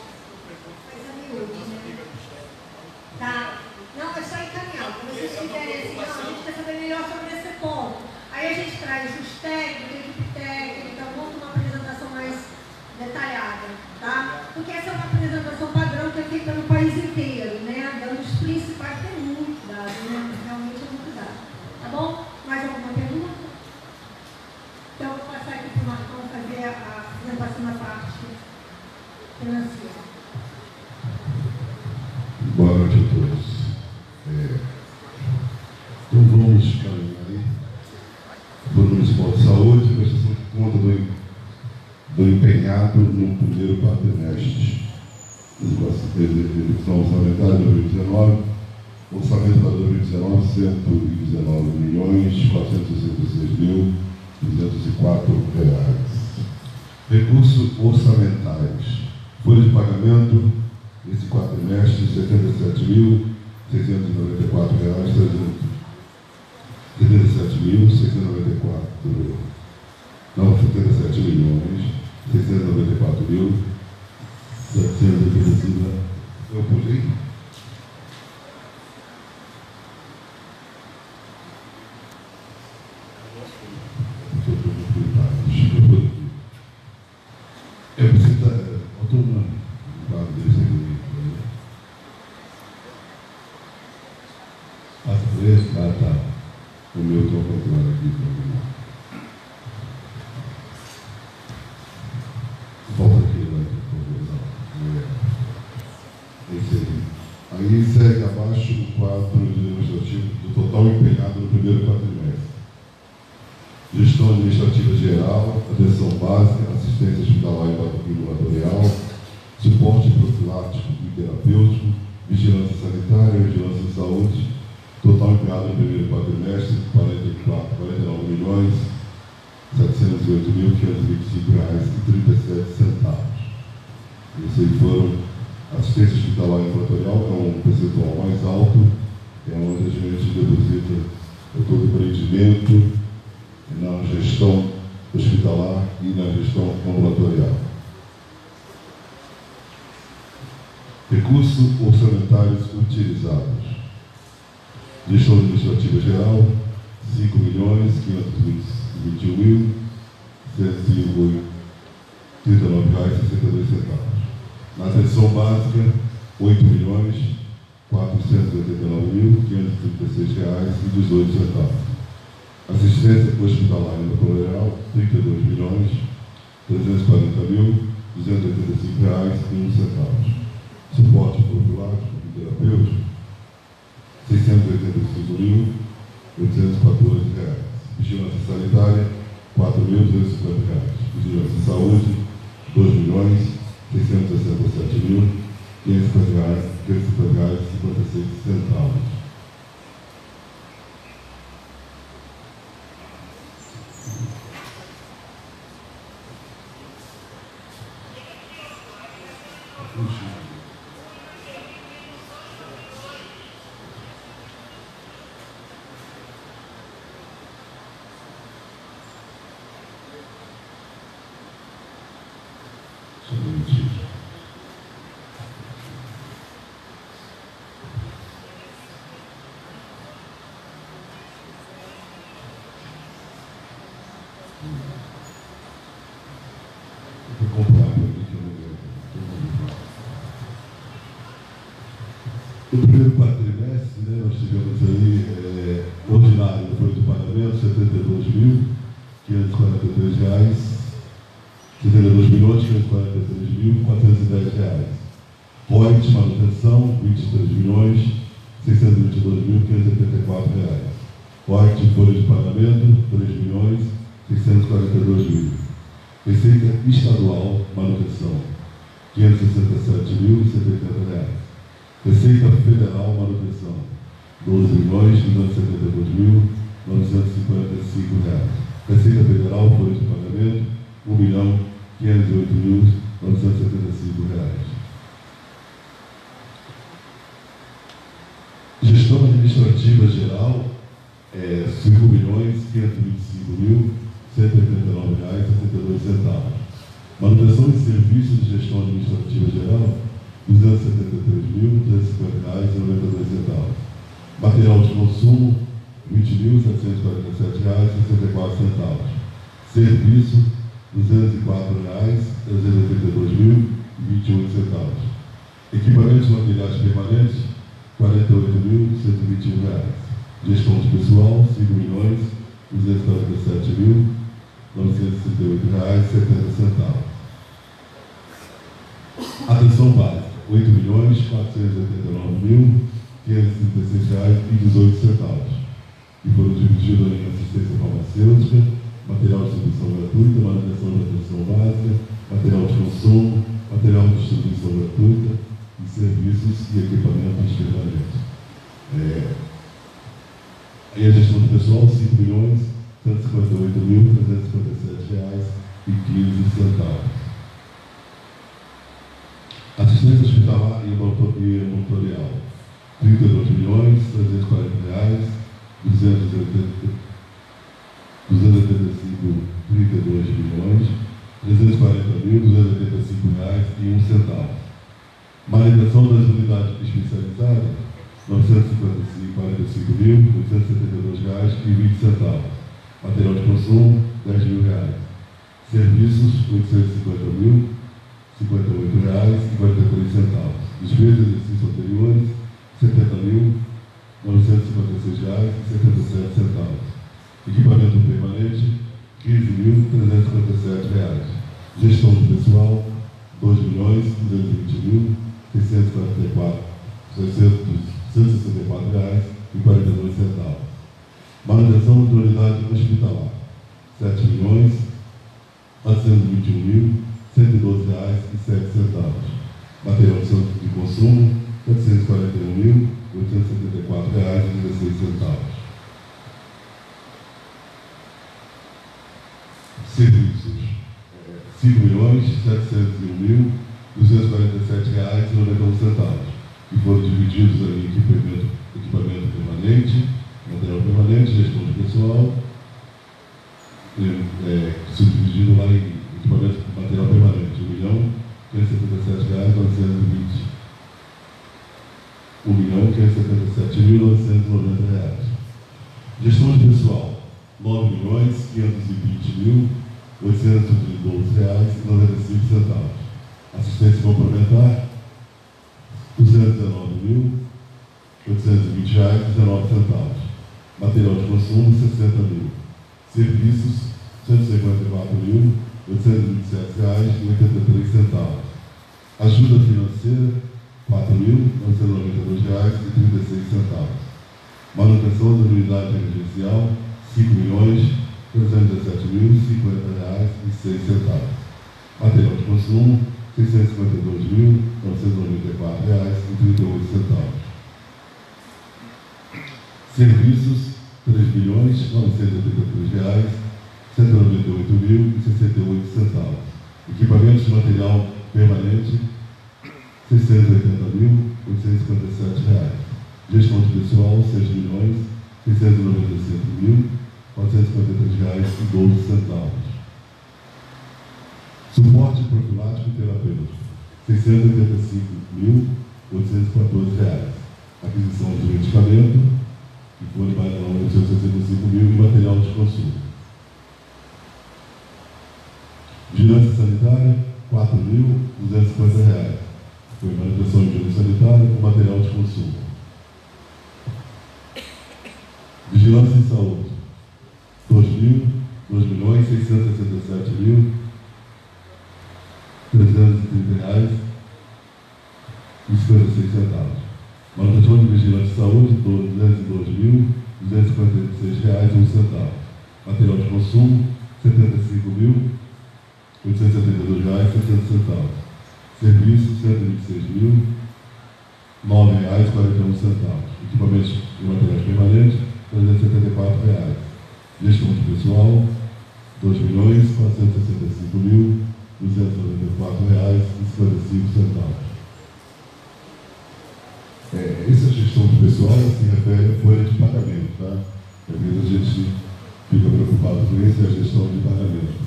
Tá? Não, é só encaminhar. Se vocês quiserem assim, não, a gente quer saber melhor sobre esse ponto. Aí a gente traz os técnicos, a equipe técnica, monta uma apresentação mais detalhada, tá? Porque essa é uma apresentação padrão que é feita no país inteiro, né? Dando os principais, tem muito dado, né? Realmente é muito dado. Tá bom? Mais alguma pergunta? Então eu vou passar aqui para o Marcão fazer a apresentação da parte financeira. Boa noite a todos. Então vamos caminhar aí. Plano Municipal de Saúde, prestação de conta do empenhado no primeiro quadrimestre. Execução orçamentária de 2019. Orçamento para 2019, 119.466.204 reais. Recursos orçamentários. Folha de pagamento, esse quadrimestre, R$ 77.694 reais, 77 milhões, 694.785. Eu pulei? Eu preciso automando o quadro desse aqui. Passa por esse? Ah, tá. O meu estou contrário aqui. Volta aqui, né? Esse aí. Aí segue abaixo o quadro administrativo do total empenhado no primeiro quadrimestre. Gestão administrativa geral, atenção básica, assistência hospitalar e ambulatorial, suporte profilático e terapêutico, vigilância sanitária, vigilância de saúde, total empenhado no primeiro quadrimestre, R$ 49.708.525,37. Esses aí foram assistência hospitalar e ambulatorial, é um percentual mais alto, é onde a gente deposita todo o empreendimento na gestão hospitalar e na gestão ambulatorial. Recursos orçamentários utilizados. Gestão administrativa geral, R$ 5.521.139,62. Na atenção básica, R$ 8.489.536,18. Assistência hospitalar e ambulatorial, R$ 32.340.285,01. Suporte profilático e terapêutico, R$ 685.814. Vigilância sanitária, R$ 4.250. Vigilância de saúde, R$ 2.667.550,56. No primeiro quadrimestre, né, nós tivemos aí ordinário folha de pagamento, R$ 72.543 reais, R$ 72.543.410. ROI de manutenção, R$ 23.622.584 reais. ROI de folha de pagamento, R$ 3.642.000. Receita estadual, manutenção, R$ 567.170 reais. Receita Federal, manutenção, R$ 12.272.955. Receita Federal, folha de pagamento, R$ 1.508.975. Gestão administrativa geral, R$ 5.525.189,62. Manutenção e serviços de gestão administrativa geral, R$ 273.250,92. Material de consumo, R$ 20.747,64. Serviço, R$ 204,382.028. Equipamentos materiais permanentes, R$ 48.121. Gestão de pessoal, R$ 5.247.968,70. Atenção básica, R$ 8.489.536,18. Que foram divididos em assistência farmacêutica, material de distribuição gratuita, manutenção de atenção básica, material de consumo, material de distribuição gratuita e serviços e equipamentos permanentes. Aí a gestão do pessoal, R$ 5.158.357,15. Assistência hospitalar e ambulatorial, R$ 32.245.340,285,285,01. Manutenção das unidades especializadas, R$ 945.872,20. Material de consumo, R$ 10.000. Serviços, R$ 850.058,43. Despesas de exercícios anteriores, R$ 70.956,77. Equipamento permanente, R$ 15.357. Gestão de pessoal, R$ 2.220.664,42. Manutenção de unidade hospitalar, R$ 7.421.112,07. Material de consumo, R$ 741.874,16. Serviços, R$ 5.701.247,91, que foram divididos em equipamento permanente, material permanente, gestão de pessoal, subdividido lá em equipamento material permanente, R$ 1.577.920. R$ 1.577.990. Gestão de pessoal, R$ 9.520.812,95. Assistência complementar, R$ 219.820,19. Material de consumo, R$ 60.000. Serviços, R$ 154.827,83. Ajuda financeira, R$ 4.992,36. Manutenção da unidade emergencial, R$ 5.317.050,06. Material de consumo, R$ 652.994,38. Serviços, R$ 3.983.198.068. Equipamentos de material permanente, R$ 680.857. Gestão de pessoal, R$ 6.695.453,12. Suporte profilático e terapêutico, R$ 685.814. Aquisição de medicamento, que foi mais de R$ 865.000, e material de consumo. Vigilância sanitária, R$ 4.250. Foi manutenção de vigilância sanitária com material de consumo. Vigilância em saúde, R$ 2.667.330,56. Manutenção de vigilância de saúde, R$ 202.256,01. Material de consumo, R$ 75.872,60. Serviços, R$ 126.000. R$9,41. Equipamentos e materiais permanentes, R$374. Gestão de pessoal, R$2.465.294,55. Essa gestão de pessoal se refere à folha de pagamento, tá? Às vezes a gente fica preocupado com isso, é a gestão de pagamento.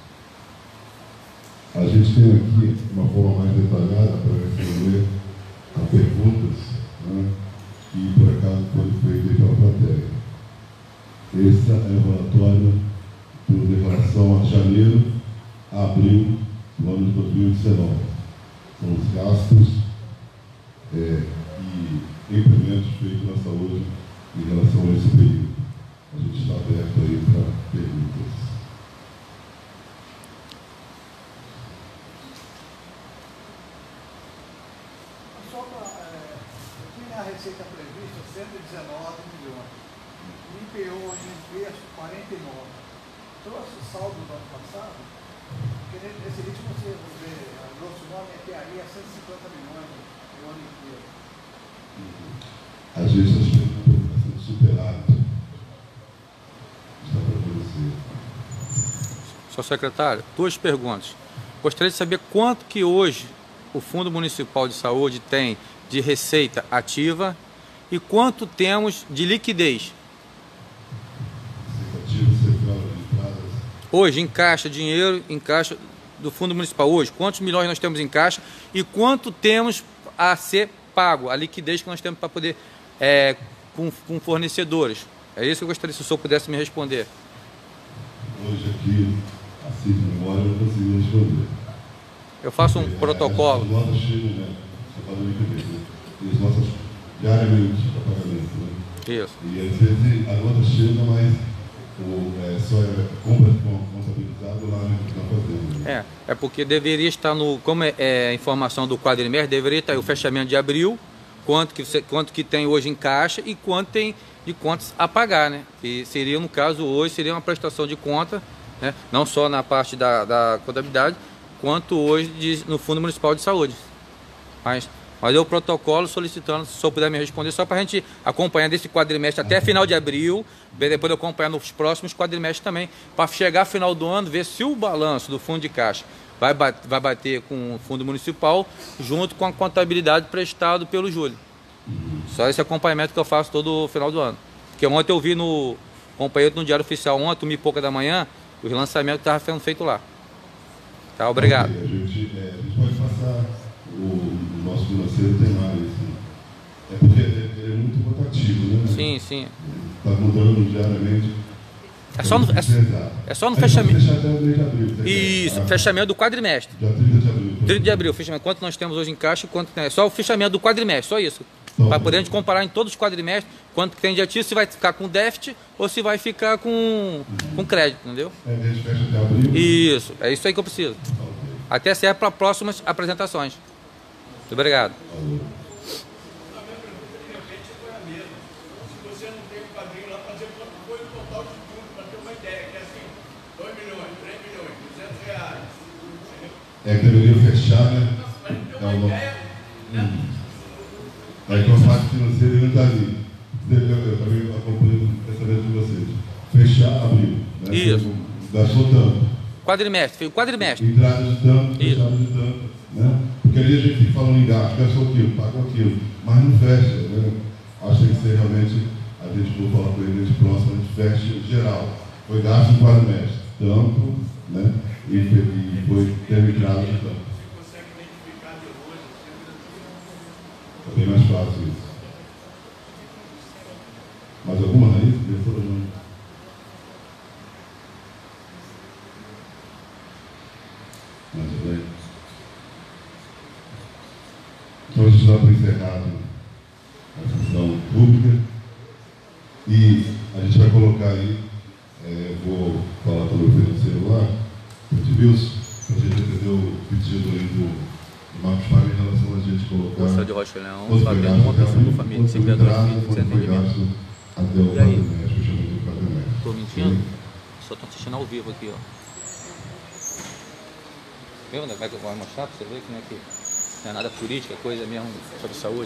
A gente tem aqui uma forma mais detalhada para responder a perguntas, né, que por acaso foram feitas pela plateia. Esse é o relatório de relação a janeiro a abril do ano de 2019. São os gastos e incrementos feitos na saúde em relação a esse período. A gente está aberto aí para perguntas. A receita prevista 119 milhões, IPO em preço 49. Trouxe o saldo do ano passado, porque nesse ritmo você vê, a grosso modo, até aí é 150 milhões no ano inteiro. Às vezes as perguntas estão sendo superadas. Está para você. Senhor secretário, 2 perguntas. Gostaria de saber quanto que hoje o Fundo Municipal de Saúde tem de receita ativa e quanto temos de liquidez. Hoje, em caixa, dinheiro em caixa do Fundo Municipal. Hoje, quantos milhões nós temos em caixa e quanto temos a ser pago, a liquidez que nós temos para poder, com fornecedores. É isso que eu gostaria, se o senhor pudesse me responder. Hoje aqui, assim de memória, eu não consigo responder. Eu faço um protocolo. As notas chegam, né? Você fala liquidez, né? E as notas diariamente para pagamento, né? Isso. E às vezes a nota chega, mas só é contabilizado lá na fazenda. Né? É porque deveria estar no, como é informação do quadrimestre, deveria estar aí o fechamento de abril, quanto que tem hoje em caixa e quanto tem de contas a pagar, né? Que seria, no caso, hoje, seria uma prestação de conta, né? Não só na parte da contabilidade, quanto hoje no Fundo Municipal de Saúde. Mas eu protocolo solicitando, se o senhor puder me responder, só para a gente acompanhar desse quadrimestre até final de abril, depois eu acompanhar nos próximos quadrimestres também, para chegar final do ano, ver se o balanço do fundo de caixa vai bater com o Fundo Municipal, junto com a contabilidade prestada pelo Júlio. Só esse acompanhamento que eu faço todo final do ano. Porque ontem eu vi no companheiro no Diário Oficial, ontem, 1h pouca da manhã, os lançamentos estavam sendo feitos lá. Tá, obrigado. A gente pode passar, o nosso financeiro tem lá isso. É porque ele é muito rotativo, né? Sim, sim. Está mudando diariamente. É só no fechamento. Isso, fechamento do quadrimestre. Dia 30 de abril. 30 de abril, fechamento. Quanto nós temos hoje em caixa, quanto tem. É só o fechamento do quadrimestre, só isso. Para poder a gente comparar em todos os quadrimestres quanto que tem de ativo, se vai ficar com déficit ou se vai ficar com crédito, entendeu? A gente fecha até abril. Isso, é isso aí que eu preciso. Até serve para próximas apresentações. Muito obrigado. É que deveria fechar, né? Aí com a parte financeira ele não está ali. Eu também acompanho o pensamento de vocês. Fechar, abril. Né? Isso. Gastou tanto. Quadrimestre, o quadrimestre. Entrada de tanto, fechada de tanto. Né? Porque ali a gente fica falando em gasto, gastou aquilo, pagou aquilo, mas não fecha. Né? Acho que tem que ser realmente, a gente for falar com ele próximo, a gente fecha geral. Foi gasto no quadrimestre, tanto, né? E foi terminado de tanto. É bem mais fácil isso. Mais alguma raiz? Muito bem. Então a gente dá para encerrar a sessão pública e a gente vai colocar aí, eu vou falar para o meu financeiro lá, o Edilson, para a gente entender o pedido aí do Marcos Paga em relação a gente colocar. Moça de Rocha Leão, Fabiano, uma pessoa com família, sem criador de filho, sem atendimento. Até o quadrimestre, fechamento do quadrimestre. Estou mentindo? Só estou assistindo ao vivo aqui, ó. Viu, né? Vai mostrar para você ver como é que... Não é nada política, coisa mesmo sobre saúde.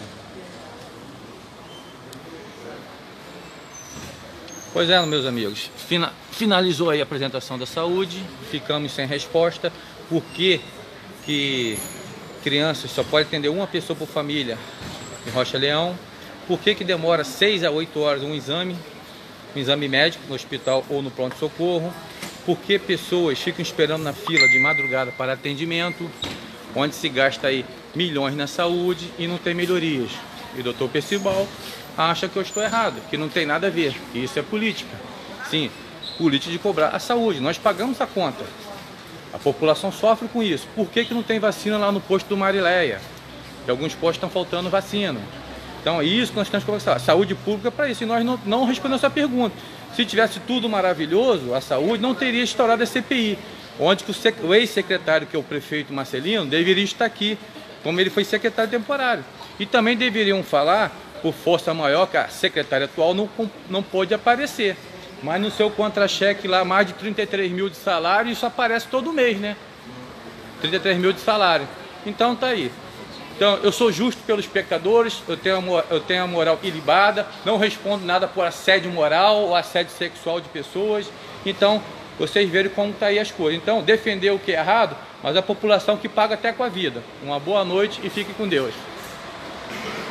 Pois é, meus amigos, finalizou aí a apresentação da saúde, ficamos sem resposta. Por que crianças só pode atender uma pessoa por família em Rocha Leão? Por que demora 6 a 8 horas um exame médico no hospital ou no pronto-socorro? Por que pessoas ficam esperando na fila de madrugada para atendimento, onde se gasta aí milhões na saúde e não tem melhorias? E o doutor Percival acha que eu estou errado, que não tem nada a ver, que isso é política. Sim, política de cobrar a saúde. Nós pagamos a conta. A população sofre com isso. Por que não tem vacina lá no posto do Marileia? Que alguns postos estão faltando vacina. Então é isso que nós temos que conversar. Saúde pública é para isso. E nós não respondemos essa pergunta. Se tivesse tudo maravilhoso, a saúde não teria estourado a CPI. Onde que o ex-secretário, que é o prefeito Marcelino, deveria estar aqui, como ele foi secretário temporário. E também deveriam falar, por força maior, que a secretária atual não pôde aparecer. Mas no seu contra-cheque lá, mais de 33 mil de salário, isso aparece todo mês, né? 33 mil de salário. Então tá aí. Então eu sou justo pelos pecadores, eu tenho a moral ilibada, não respondo nada por assédio moral ou assédio sexual de pessoas. Então vocês verem como tá aí as coisas. Então defender o que é errado, mas a população que paga até com a vida. Uma boa noite e fique com Deus.